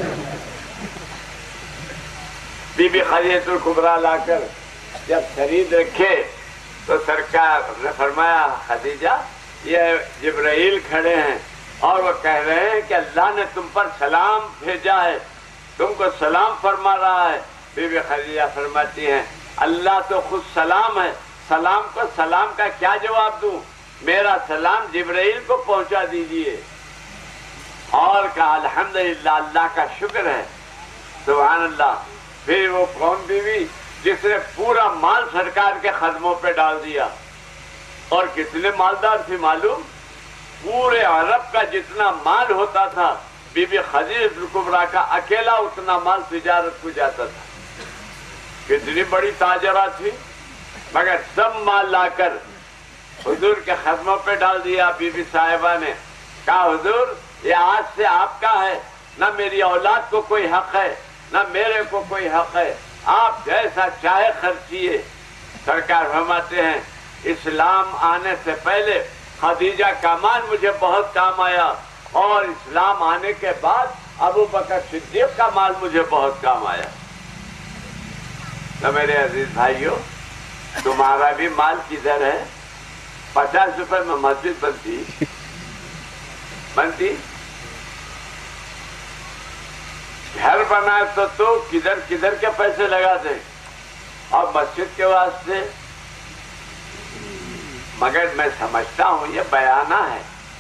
بی بی خدیجہ الکبریٰ لا کر جب سرید رکھے تو سرکار نے فرمایا، خدیجہ یہ جبرائیل کھڑے ہیں اور وہ کہہ رہے ہیں کہ اللہ نے تم پر سلام بھیجا ہے، تم کو سلام فرما رہا ہے. بی بی خدیجہ فرماتی ہیں، اللہ تو خود سلام ہے، سلام کو سلام کا کیا جواب دوں، میرا سلام جبرائیل کو پہنچا دیجئے. اور کہا الحمدللہ، اللہ کا شکر ہے، سبحان اللہ. پھر وہ کون بیوی جس نے پورا مال سرکار کے قدموں پہ ڈال دیا، اور کتنے مالدار تھی معلوم، پورے عرب کا جتنا مال ہوتا تھا بی بی خدیجہ الکبریٰ کا اکیلا اتنا مال تجارت کو جاتا تھا. کتنی بڑی تاجرہ تھی، مگر سب مال لا کر حضور کے قدموں پہ ڈال دیا. بی بی صاحبہ نے کہا، حضور یہ آج سے آپ کا ہے، نہ میری اولاد کو کوئی حق ہے، نہ میرے کو کوئی حق ہے، آپ جیسا چاہے خرچیے. سرکار فرماتے ہیں، اسلام آنے سے پہلے خدیجہ کا مال مجھے بہت کام آیا، اور اسلام آنے کے بعد ابو بکر صدیق کا مال مجھے بہت کام آیا. تو میرے عزیز بھائیوں، تمہارا بھی مال کدھر ہے؟ پچاس روپے میں مسجد بنتی بنتی گھر بنائے تو تو کدھر کدھر کے پیسے لگاتے، اور مسجد کے واسطے. مگر میں سمجھتا ہوں یہ بیانہ ہے،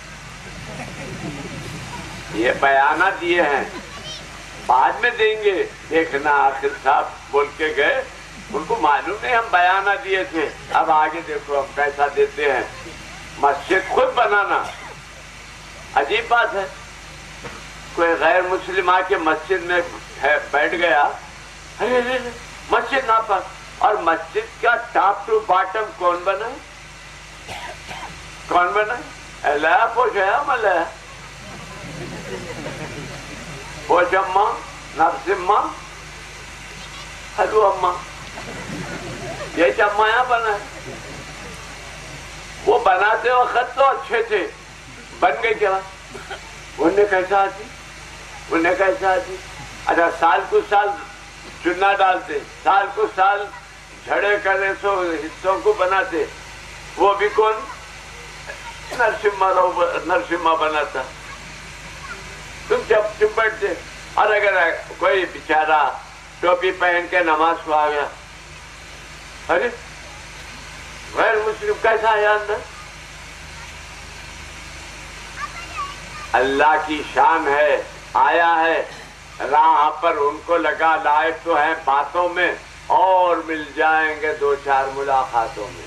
یہ بیانہ دیے ہیں، بعد میں دیں گے. دیکھنا آخر صاحب بول کے گئے، ان کو معلوم نہیں ہم بیانہ دیے تھے، اب آگے دیکھو ہم کیسا دیتے ہیں. مسجد خود بنانا عجیب بات ہے. کوئی غیر مسلم آ کے مسجد میں بیٹھ گیا، ارے مسجد ناپاک، اور مسجد کا ٹاپ ٹو باٹم کون بنا کون بنا اللہ پوچھا ملا پوچھما نرسما ہلو اما، یہ چما یہاں بنا ہے. وہ بناتے وقت تو اچھے تھے، بن گئے کیا، انہیں کیسا آتی انہیں کیسا آتی اچھا سال کو سال چنا ڈالتے، سال کو سال جھڑے کرے سو حصوں کو بناتے. وہ بھی کون، نرسمہ نرسمہ بناتا. تم جب چپ بیٹھتے، اور اگر کوئی بیچارہ ٹوپی پہن کے نماز کو آ گیا، ارے غیر مسلم کیسا ہے اندر، اللہ کی شان ہے، آیا ہے راہ پر ان کو لگا لائق تو ہیں باتوں میں، اور مل جائیں گے دو چار ملاقاتوں میں.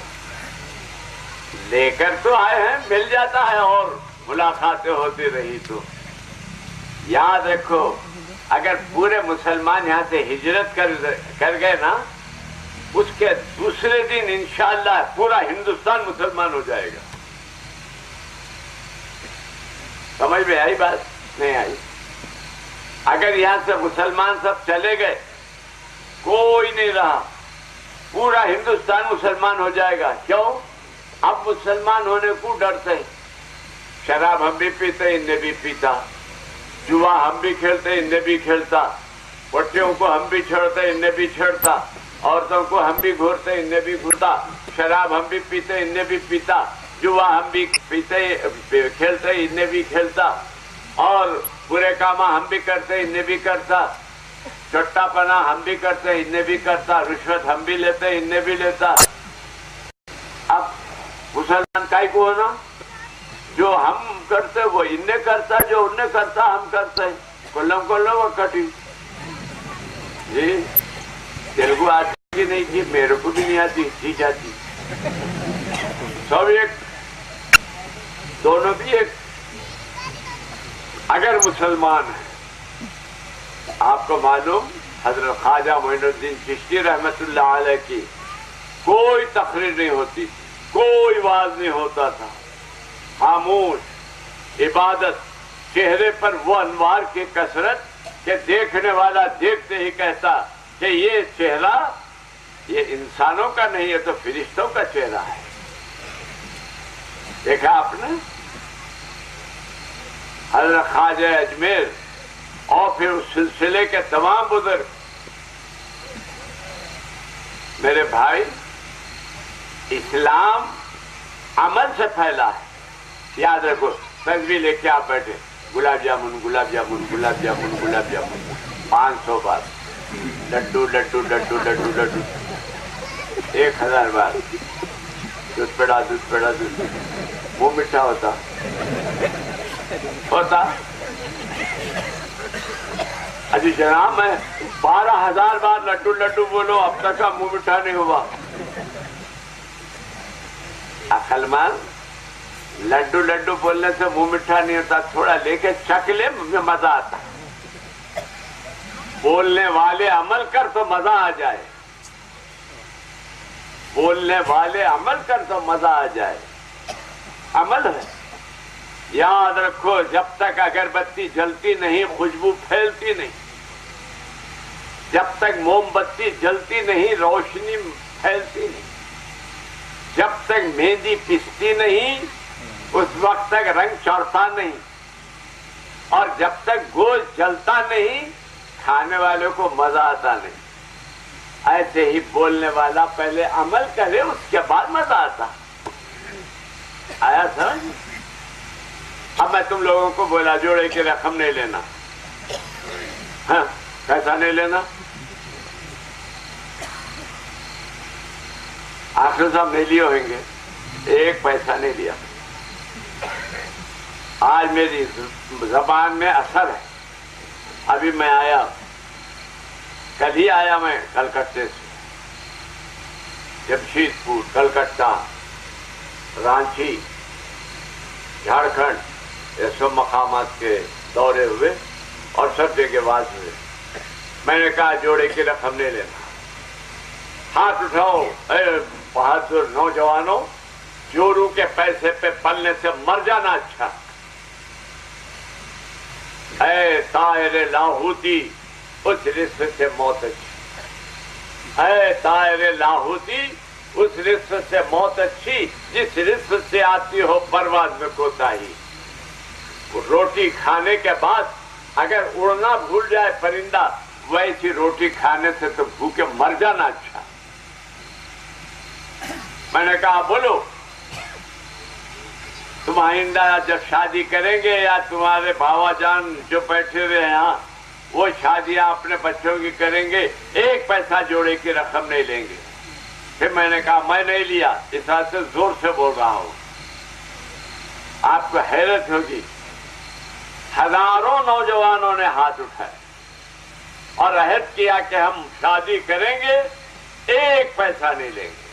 لے کر تو آئے ہیں، مل جاتا ہے اور ملاقاتیں ہوتی رہی تو. یاد رکھو اگر پورے مسلمان یہاں سے ہجرت کر کر گئے نا، اس کے دوسرے دن انشاءاللہ پورا ہندوستان مسلمان ہو جائے گا. سمجھ میں آئی بات؟ نہیں آئی؟ اگر یہاں سے مسلمان سب چلے گئے، کوئی نہیں رہا، پورا ہندوستان مسلمان ہو جائے گا. کیوں؟ اب مسلمان ہونے کو ڈرتے. شراب ہم بھی پیتے، ان نے بھی پیتا. جوا ہم بھی کھیلتے، ان نے بھی کھیلتا. بچوں کو ہم بھی چھیڑتے، ان نے بھی چھیڑتا. عورتوں کو ہم بھی گھورتے، ان نے بھی گھورتا. شراب ہم بھی پیتے، ان نے بھی پیتا. جوا ہم بھی پیتے کھیلتے، ان نے بھی کھیلتا. اور برے کام ہم بھی کرتے، ان نے بھی کرتا. چٹا پنا ہم بھی کرتے، ان نے بھی کرتا. رشوت ہم بھی لیتے، ان نے بھی لیتا. اب مسلمان کائی کو ہونا؟ جو ہم کرتے وہ ان نے کرتا، جو ان نے کرتا ہم کرتے. کلم کلم کٹی. جی تیلگو آتی کہ نہیں جی؟ میرے کو بھی نہیں آتی، جی جاتی. سب ایک، دونوں بھی ایک. اگر مسلمان ہیں، آپ کو معلوم حضرت خواجہ معین الدین چشتی رحمت اللہ علیہ کی کوئی تقریر نہیں ہوتی، کوئی واز نہیں ہوتا تھا. خاموش عبادت، چہرے پر وہ انوار کی کثرت کہ دیکھنے والا دیکھتے ہی کہتا کہ یہ چہرہ یہ انسانوں کا نہیں ہے تو فرشتوں کا چہرہ ہے. دیکھا آپ نے؟ حضرت خواجہ اجمیر اور پھر اس سلسلے کے تمام بزرگ. میرے بھائی، اسلام عمل سے پھیلا ہے. یاد رکھو، تصویر لے کے آپ بیٹھے، گلاب جامن گلاب جامن گلاب جامن گلاب جامن پانچ سو بار، لڈو لڈو لڈو لڈو لڈو ایک ہزار بار، دودھ پیڑا دودھ پیڑا دودھ. وہ میٹھا ہوتا ہوتا ابھی جناب میں بارہ ہزار بار لڈو لڈو بولو، اب تک کا منہ میٹھا نہیں ہوا. عقل مند، لڈو لڈو بولنے سے منہ میٹھا نہیں ہوتا، تھوڑا لے کے چکھ لے مزہ آتا. بولنے والے عمل کر تو مزہ آ جائے، بولنے والے عمل کر تو مزہ آ جائے. عمل ہے. یاد رکھو، جب تک اگربتی جلتی نہیں خوشبو پھیلتی نہیں، جب تک موم بتی جلتی نہیں روشنی پھیلتی نہیں، جب تک مہندی پستی نہیں اس وقت تک رنگ چڑھتا نہیں، اور جب تک گوشت جلتا نہیں کھانے والوں کو مزہ آتا نہیں. ایسے ہی بولنے والا پہلے عمل کرے، اس کے بعد مزہ آتا. آیا سمجھ؟ اب میں تم لوگوں کو بولا جوڑے کی رقم نہیں لینا. ہاں، پیسہ نہیں لینا. آخر صاحب نہیں لیے ہوئیں گے، ایک پیسہ نہیں لیا. آج میری زبان میں اثر ہے. ابھی میں آیا، کل ہی آیا میں کلکتے سے، جمشید پور، کلکتہ، رانچی، جھارکھنڈ، یہ سب مقامات کے دورے ہوئے اور سب جگہ واز ہوئے. میں نے کہا جوڑے کی رقم نہیں لینا. ہاتھ اٹھاؤ اے بہادر نوجوانوں، جورو کے پیسے پہ پلنے سے مر جانا اچھا. اے طائر لاہوتی، اس رزق سے موت اچھی. اے طائر لاہوتی، اس رزق سے موت اچھی جس رزق سے آتی ہو پرواز میں کوتاہی. روٹی کھانے کے بعد اگر اڑنا بھول جائے پرندہ، ویسی روٹی کھانے سے تو بھوکے مر جانا اچھا. میں نے کہا بولو، تم آئندہ جب شادی کریں گے یا تمہارے بھاوا جان جو بیٹھے ہوئے ہیں یہاں وہ شادیاں اپنے بچوں کی کریں گے، ایک پیسہ جوڑے کی رقم نہیں لیں گے. پھر میں نے کہا میں نہیں لیا، اس طرح سے زور سے بول رہا ہوں. آپ کو حیرت ہوگی ہزاروں نوجوانوں نے ہاتھ اٹھائے اور عہد کیا کہ ہم شادی کریں گے، ایک پیسہ نہیں لیں گے۔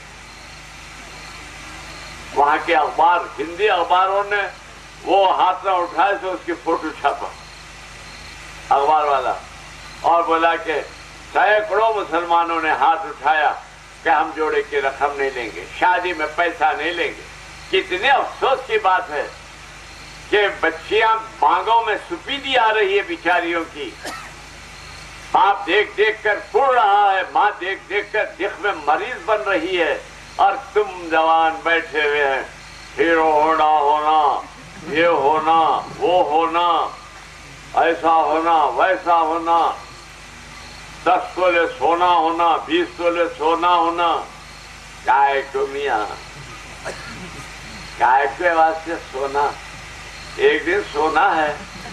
وہاں کے اخبار، ہندی اخباروں نے وہ ہاتھ نہ اٹھائے تو اس کی فوٹو چھاپا اخبار والا، اور بولا کہ سینکڑوں مسلمانوں نے ہاتھ اٹھایا کہ ہم جوڑے کی رقم نہیں لیں گے، شادی میں پیسہ نہیں لیں گے۔ کتنے افسوس کی بات ہے کہ بچیاں بانگوں میں سپیدی آ رہی ہے بیچاریوں کی، باپ دیکھ دیکھ کر پڑ رہا ہے، ماں دیکھ دیکھ کر دکھ میں مریض بن رہی ہے، اور تم جوان بیٹھے ہوئے ہیں، ہیرو ہونڈا ہونا، یہ ہونا، وہ ہونا، ایسا ہونا، ویسا ہونا، دس تولے سونا ہونا، بیس تولے سونا ہونا۔ کائے کو میاں، کائے کے واسطے سونا؟ ایک دن سونا ہے،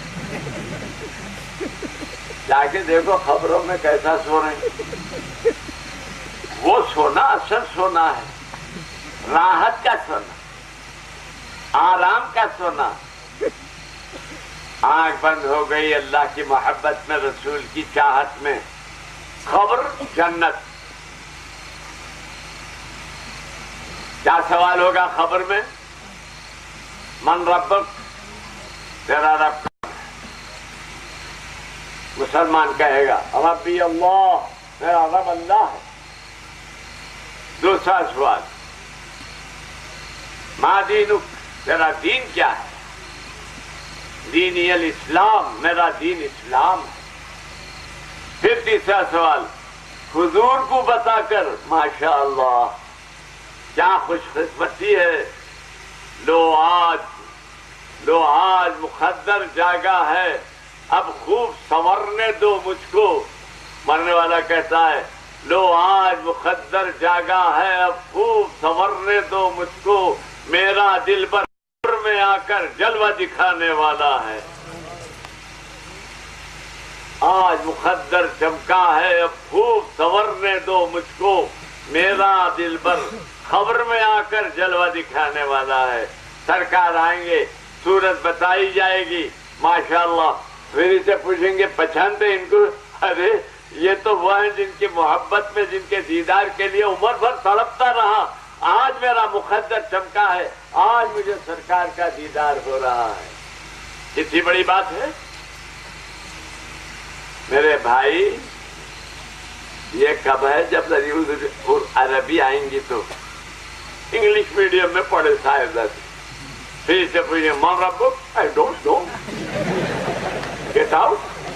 جا کے دیکھو خبروں میں کیسا سو رہے ہیں۔ وہ سونا اصل سونا ہے، راحت کا سونا، آرام کا سونا۔ آنکھ بند ہو گئی اللہ کی محبت میں، رسول کی چاہت میں، خبر جنت۔ کیا سوال ہوگا خبر میں؟ من ربک، تیرا رب مسلمان کہے گا ربی اللہ، میرا رب اللہ ہے۔ دوسرا سوال ما دینک، تیرا دین کیا ہے؟ دینی الاسلام، میرا دین اسلام ہے۔ پھر تیسرا سوال حضور کو بتا کر ماشاءاللہ کیا خوش قسمتی ہے، لو آج لو آج مقدر جاگا ہے، اب خوب سنورنے دو مجھ کو۔ مرنے والا کہتا ہے لو آج مقدر جاگا ہے، اب خوب سنورنے دو مجھ کو، میرا دل بر میں آ کر جلوہ دکھانے والا ہے۔ آج مقدر چمکا ہے، اب خوب سنورنے دو مجھ کو، میرا دل بر خبر میں آ کر جلوہ دکھانے والا ہے۔ سرکار آئیں گے، صورت بتائی جائے گی ماشاءاللہ، پھر اسے پوچھیں گے پہچانتے ان کو؟ ارے یہ تو وہ ہیں جن کی محبت میں، جن کے دیدار کے لیے عمر بھر تڑپتا رہا، آج میرا مقدر چمکا ہے، آج مجھے سرکار کا دیدار ہو رہا ہے۔ کتنی بڑی بات ہے میرے بھائی۔ یہ کب ہے؟ جب عربی آئیں گی تو انگلش میڈیم میں پڑھے صاحب دس، پھر سے پوچھیں من ربک، I don't know, get out.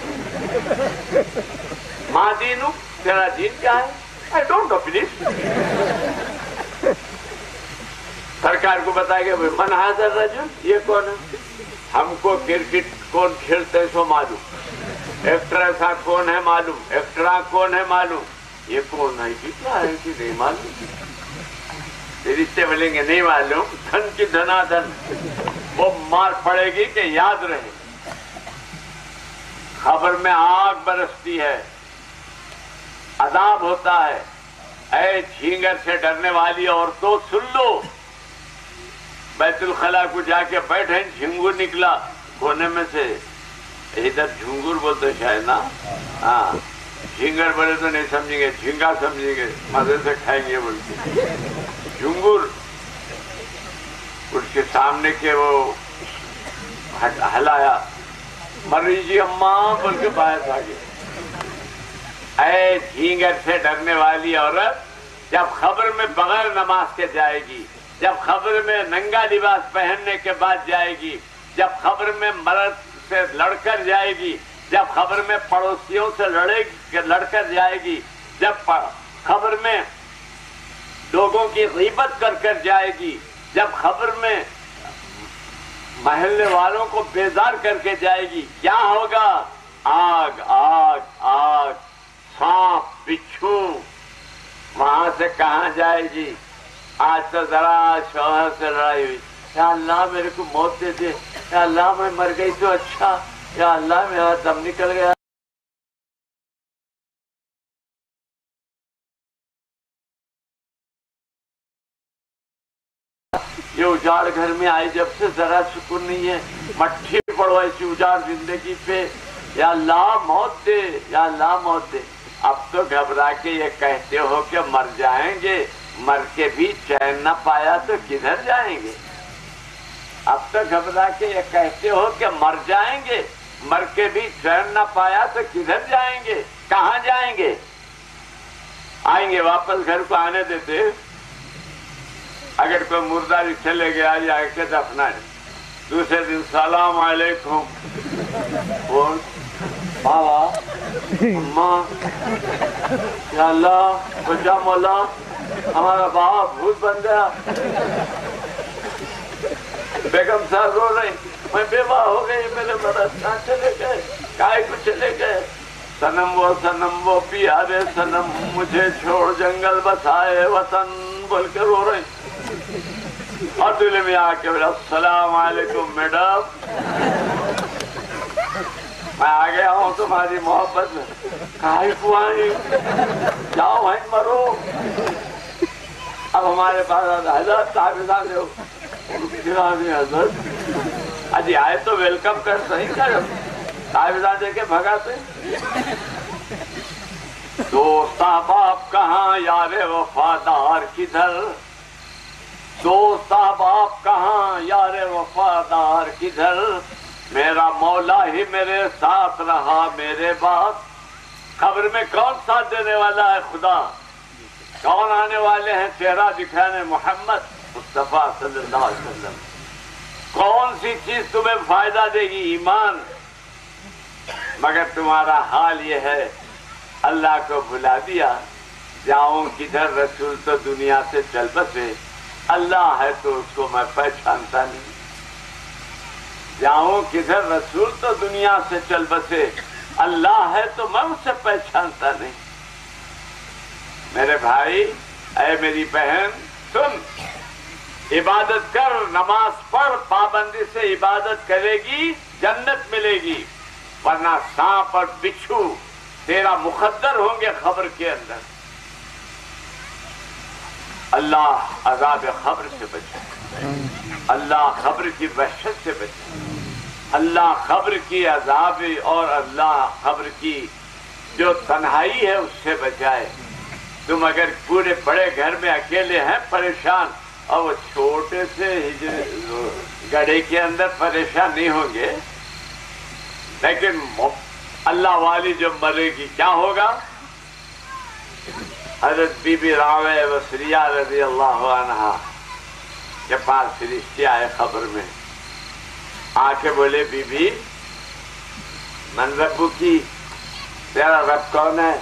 ما دینک، تیرا دین کیا ہے؟ I don't know please. سرکار کو بتائے گا من ھذا الرجل، یہ کون ہے؟ ہم کو کرکٹ کون کھیلتے سو معلوم، ایکٹر ایسا کون ہے معلوم، ایکٹرا کون ہے معلوم، یہ کون ہے کہ کیا ہے کہ نہیں معلوم۔ رشتے بولیں گے نہیں معلوم، دھن کی دھنا دھن، وہ مار پڑے گی کہ یاد رہے۔ خبر میں آگ برستی ہے، عذاب ہوتا ہے۔ اے جھینگر سے ڈرنے والی عورتوں سن لو، بیت الخلا کو جا کے بیٹھے، جھنگور نکلا کونے میں سے، ادھر جھنگور بولتے شاید نا، ہاں جھینگر بولے تو نہیں سمجھیں گے، جھینگا سمجھیں گے، مزے سے کھائیں گے بولتے۔ جھنگور اس کے سامنے کے وہ ہلایا، مری جی اماں بول کے باہر آ گئے۔ اے جھینگر سے ڈرنے والی عورت، جب خبر میں بغیر نماز کے جائے گی، جب خبر میں ننگا لباس پہننے کے بعد جائے گی، جب خبر میں مرد سے لڑ کر جائے گی، جب خبر میں پڑوسیوں سے لڑے لڑ کر جائے گی، جب خبر میں لوگوں کی غیبت کر کر جائے گی، جب خبر میں محلے والوں کو بیزار کر کے جائے گی، کیا ہوگا؟ آگ آگ آگ، سانپ بچھو، وہاں سے کہاں جائے گی؟ آج تو ذرا شوہر سے لڑائی ہوئی، یا اللہ میرے کو موت دے دے، یا اللہ میں مر گئی تو اچھا، یا اللہ میرا دم نکل گیا۔ یہ اجاڑ گھر میں آئی جب سے ذرا سکون نہیں ہے، مٹھی پڑھو ایسی اجاڑ زندگی پہ، یا اللہ موت دے، یا اللہ موت دے۔ اب تو گھبرا کے یہ کہتے ہو کہ مر جائیں گے، مر کے بھی چین نہ پایا تو کدھر جائیں گے؟ اب تو گھبرا کے یہ کہتے ہو کہ مر جائیں گے، مر کے بھی چین نہ پایا تو کدھر جائیں گے؟ کہاں جائیں گے؟ آئیں گے واپس گھر کو آنے دیتے؟ اگر کوئی مردہ بھی چلے گیا جا کے دفنا ہے، دوسرے دن سلام علیکم، کون؟ بابا، اماں، یا اللہ بچا مولا، ہمارا باپ بھوت بن گیا، بیگم صاحب رو رہے، میں بیوہ ہو گئی، میرے مرد کہاں چلے گئے، کائے کو چلے گئے؟ سنم وہ سنم وہ پیارے سنم، مجھے چھوڑ جنگل بسائے وطن، بول کے رو رہے، اور دل میں آ کے بولا السلام علیکم میڈم، میں آ گیا ہوں تمہاری محبت میں، کائے کو آئی، جاؤ وہیں مرو۔ اب ہمارے پاس حضرت تعبیران ہو، حضرت اجی آئے تو ویلکم کر صحیح کر، تعبیران دے کے بھگاتے۔ دوست احباب کہاں، یار وفادار کدھر، دوست احباب کہاں، یار وفادار کدھر، میرا مولا ہی میرے ساتھ رہا میرے بعد۔ قبر میں کون ساتھ دینے والا ہے؟ خدا۔ کون آنے والے ہیں چہرہ دکھانے؟ محمد مصطفیٰ صلی اللہ علیہ وسلم۔ کون سی چیز تمہیں فائدہ دے گی؟ ایمان۔ مگر تمہارا حال یہ ہے، اللہ کو بھلا دیا، جاؤں کدھر، رسول تو دنیا سے چل بسے، اللہ ہے تو اس کو میں پہچانتا نہیں، جاؤں کدھر، رسول تو دنیا سے چل بسے، اللہ ہے تو میں اسے پہچانتا نہیں۔ میرے بھائی، اے میری بہن، سن، عبادت کر، نماز پڑھ، پابندی سے عبادت کرے گی جنت ملے گی، ورنہ سانپ اور بچھو تیرا مقدر ہوں گے قبر کے اندر۔ اللہ عذاب قبر سے بچائے، اللہ قبر کی وحشت سے بچائے، اللہ قبر کی عذاب اور اللہ قبر کی جو تنہائی ہے اس سے بچائے۔ تم اگر پورے بڑے گھر میں اکیلے ہیں پریشان، اور وہ چھوٹے سے گڑھے کے اندر پریشان نہیں ہوں گے، لیکن اللہ والی جو مرے گی کیا ہوگا؟ حضرت بی بی راوے وسریہ رضی اللہ عنہا کے پاس فرشتے آئے قبر میں، آ کے بولے بی بی من ربو کی، تیرا رب کون ہے؟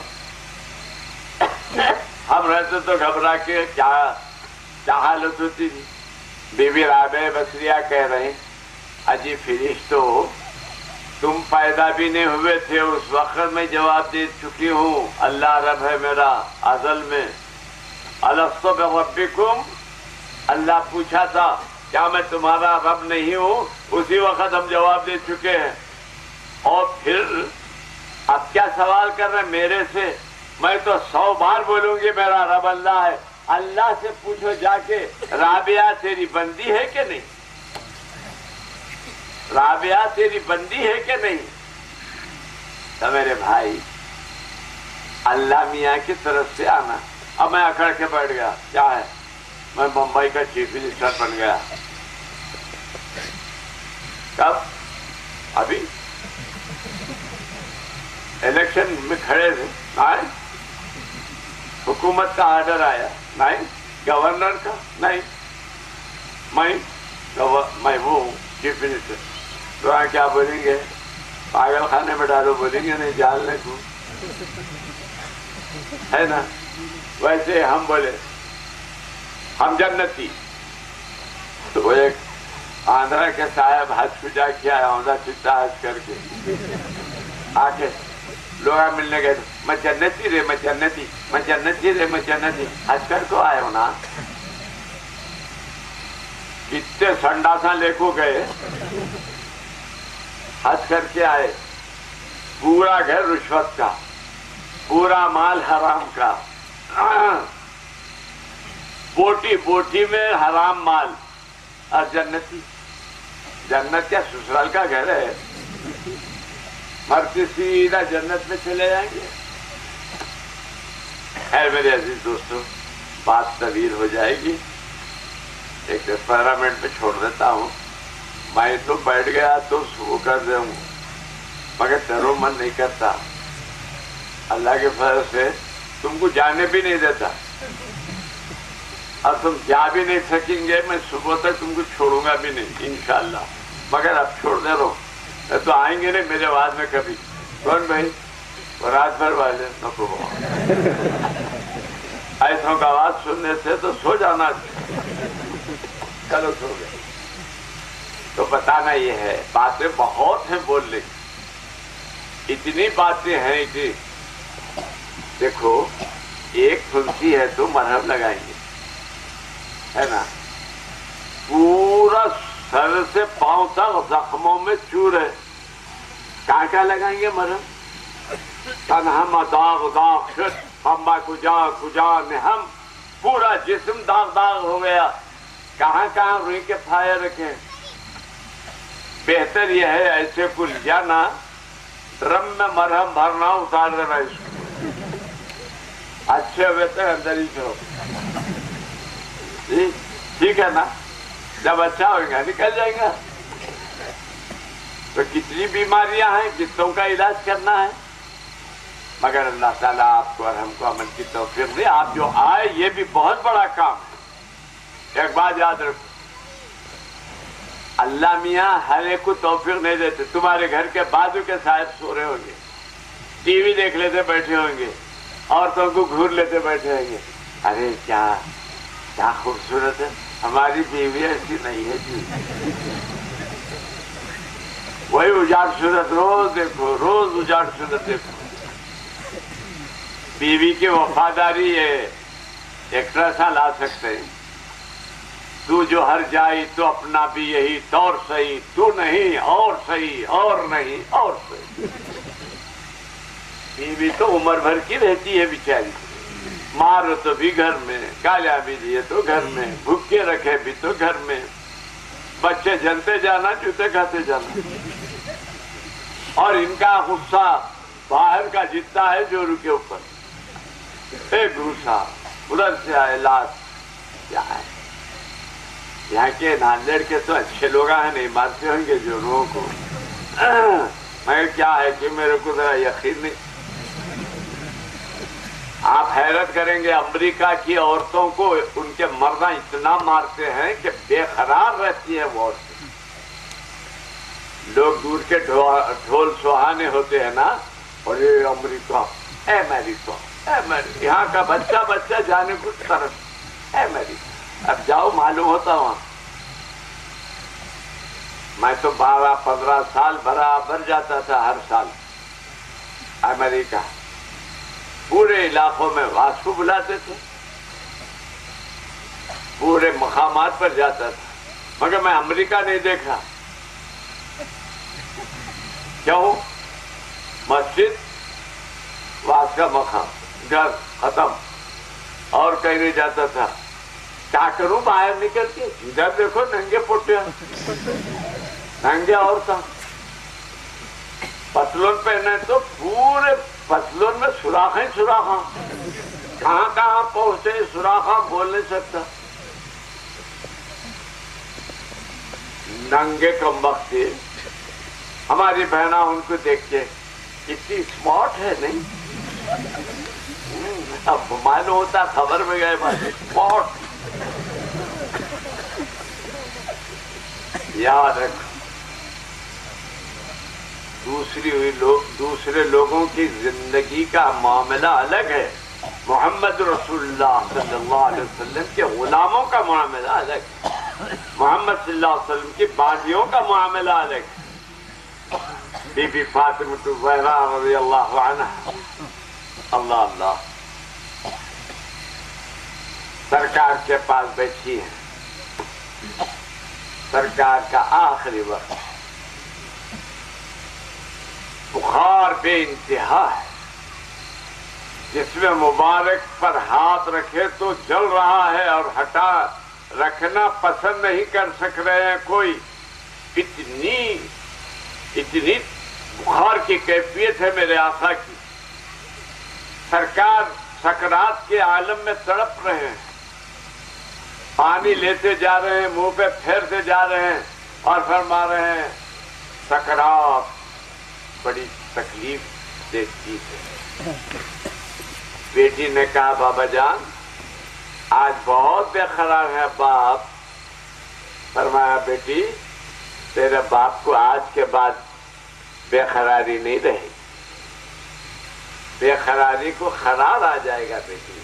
ہم رہتے تو گھبرا کے کیا کیا حالت ہوتی تھی۔ بی بی راوے وسریہ کہہ رہے ہیں اجی فرشتو، تم پیدا بھی نہیں ہوئے تھے اس وقت میں جواب دے چکی ہوں، اللہ رب ہے میرا ازل میں۔ الستو بربکم، اللہ پوچھا تھا کیا میں تمہارا رب نہیں ہوں، اسی وقت ہم جواب دے چکے ہیں۔ اور پھر اب کیا سوال کر رہے ہیں میرے سے؟ میں تو سو بار بولوں گی میرا رب اللہ ہے۔ اللہ سے پوچھو جا کے رابعہ تیری بندی ہے کہ نہیں، رابعہ تیری بندی ہے کہ نہیں؟ تو میرے بھائی، اللہ میاں کی طرف سے آنا۔ اب میں اکڑ کے بیٹھ گیا، کیا ہے؟ میں ممبئی کا چیف منسٹر بن گیا۔ کب؟ ابھی الیکشن میں کھڑے تھے، نہیں حکومت کا آرڈر آیا، نہیں گورنر کا، نہیں میں میں وہ ہوں چیف منسٹر۔ تو وہاں کیا بولیں گے؟ پاگل خانے میں ڈالو بولیں گے، نہیں جالنے کو، ہے نا؟ ویسے ہم بولے ہم جنتی، تو وہ ایک آندھرا کے صاحب حج پوجا کیا ہے، آندھا چٹا حج کر کے آ کے لوگ ملنے گئے، میں جنتی رے میں جنتی میں جنتی رے میں جنتی، حج کر کو آئے ہو نا؟ کتنے سنڈاساں لے کو گئے، حج کر کے آئے، پورا گھر رشوت کا، پورا مال حرام کا، بوٹی بوٹی میں حرام مال، اور جنتی جنت کیا سسرال کا گھر ہے؟ مرتے سیدھا جنت میں چلے جائیں گے. خیر میرے عزیز دوستوں، بات طویل ہو جائے گی، ایک دس پندرہ منٹ میں چھوڑ دیتا ہوں. میں تو بیٹھ گیا تو شروع کر دوں مگر تیرو من نہیں کرتا. اللہ کے فضل سے تم کو جانے بھی نہیں دیتا اور تم جا بھی نہیں سکیں گے. میں صبح تک تم کو چھوڑوں گا بھی نہیں انشاءاللہ. مگر اب چھوڑ دے رہو تو آئیں گے نہیں میرے بعد میں کبھی. کون بھائی رات بھر والے نکو ایسوں کا آواز سننے سے تو سو جانا. چلو سو گئے تو بتانا یہ ہے، باتیں بہت ہیں بولنے کی، اتنی باتیں ہیں کہ دیکھو ایک پھنسی ہے تو مرہم لگائیں گے ہے نا، پورا سر سے پاؤں تک زخموں میں چور ہے، کہاں کہاں لگائیں گے مرہم؟ تنہم داغ داغ شد ہما کجا کجا نہم، پورا جسم داغ داغ ہو گیا، کہاں کہاں روئی کے پھائے رکھیں. بہتر یہ ہے ایسے کل جانا، ڈرم میں مرہم بھرنا، اتار دینا اس کو، اچھے ہوئے تک اندر ہی چھوڑو. ٹھیک ہے نا؟ جب اچھا ہوگا نکل جائے گا. تو کتنی بیماریاں ہیں، کتوں کا علاج کرنا ہے، مگر اللہ تعالیٰ آپ کو اور ہم کو عمل کی توفیق دے. آپ جو آئے یہ بھی بہت بڑا کام ہے. ایک بات یاد رکھو، اللہ میاں ہر ایک کو توفیق نہیں دیتے. تمہارے گھر کے بازو کے صاحب سو رہے ہوں گے، ٹی وی دیکھ لیتے بیٹھے ہوں گے، عورتوں کو گھور لیتے بیٹھے ہوں گے. ارے کیا کیا خوبصورت ہے ہماری بیوی، ایسی نہیں ہے جی. وہی اجاڑ صورت روز دیکھو، روز اجاڑ صورت دیکھو. بیوی کی وفاداری ہے ایکسٹرا سا لا سکتے ہیں. تو جو ہر جائی تو اپنا بھی یہی طور صحیح، تو نہیں اور صحیح اور نہیں اور صحیح. بیوی تو عمر بھر کی رہتی ہے بیچاری، مارو تو بھی گھر میں، گالیاں بھی دیے تو گھر میں، بھوکے رکھے بھی تو گھر میں، بچے جنتے جانا جوتے کھاتے جانا. اور ان کا غصہ باہر کا جتنا ہے جورو کے اوپر، ایک غصہ ادھر سے آئے لاس. کیا ہے یہاں کے ناندیڑ کے تو اچھے لوگ ہیں، نہیں مارتے ہوں گے جوروں کو، مگر کیا ہے کہ میرے کو ذرا یقین نہیں. آپ حیرت کریں گے امریکہ کی عورتوں کو ان کے مرداں اتنا مارتے ہیں کہ بے قرار رہتی ہے وہ عورتیں. لوگ دور کے ڈھول سہانے ہوتے ہیں نا، اور یہ امریکہ اے امریکہ اے امریکہ، یہاں کا بچہ بچہ جانے کو طرف اے امریکہ. اب جاؤ معلوم ہوتا وہاں. میں تو بارہ پندرہ سال برابر جاتا تھا ہر سال امریکہ. پورے علاقوں میں واسطو بلاتے تھے، پورے مقامات پر جاتا تھا، مگر میں امریکہ نہیں دیکھا. کیوں؟ مسجد واس کا مقام، گھر ختم، اور کہیں نہیں جاتا تھا. کیا کروں باہر نکل کے؟ ادھر دیکھو ننگے پوٹے، ننگے عورتیں پتلون پہنے تو پورے پتلون میں سوراخیں سوراخاں، کہاں کہاں پہنچے سوراخاں بول نہیں سکتا. ننگے کمبخت تھے. ہماری بہنا ان کو دیکھ کے اتنی اسمارٹ ہے نہیں، اب معلوم ہوتا خبر میں گئے بات اسمارٹ. یاد رکھو دوسری ہوئی لوگ دوسرے لوگوں کی زندگی کا معاملہ الگ ہے، محمد رسول اللہ صلی اللہ علیہ وسلم کے غلاموں کا معاملہ الگ ہے، محمد صلی اللہ علیہ وسلم کی باندیوں کا معاملہ الگ ہے. بی بی فاطمہ الزہرا رضی اللہ عنہ، اللہ اللہ، سرکار کے پاس بیٹھی ہے، سرکار کا آخری وقت، بخار بے انتہا ہے، جس میں مبارک پر ہاتھ رکھے تو جل رہا ہے اور ہٹا رکھنا پسند نہیں کر سک رہے ہیں کوئی. اتنی اتنی بخار کی کیفیت ہے میرے آقا کی، سرکار سکرات کے عالم میں تڑپ رہے ہیں، پانی لیتے جا رہے ہیں، منہ پہ پھیرتے جا رہے ہیں اور فرما رہے ہیں سکرات بڑی تکلیف دیتی ہے۔ بیٹی نے کہا بابا جان آج بہت بے قرار ہے باپ۔ فرمایا بیٹی تیرے باپ کو آج کے بعد بے قراری نہیں رہے، بے قراری کو قرار آ جائے گا بیٹی۔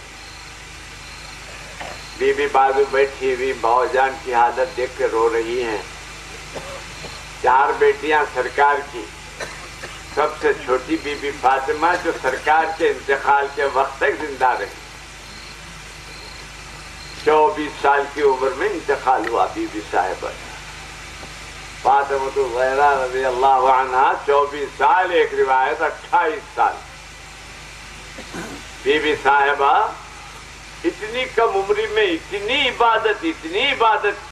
بی بی بازو بیٹھی ہوئی بہو جان کی حالت دیکھ کے رو رہی ہیں۔ چار بیٹیاں سرکار کی، سب سے چھوٹی بی بی فاطمہ جو سرکار کے انتقال کے وقت تک زندہ رہی، چوبیس سال کی عمر میں انتقال ہوا بی بی صاحبہ فاطمہ الزہرا رضی اللہ عنہا، چوبیس سال، ایک روایت اٹھائیس سال۔ بی بی صاحبہ اتنی کم عمری میں اتنی عبادت اتنی عبادت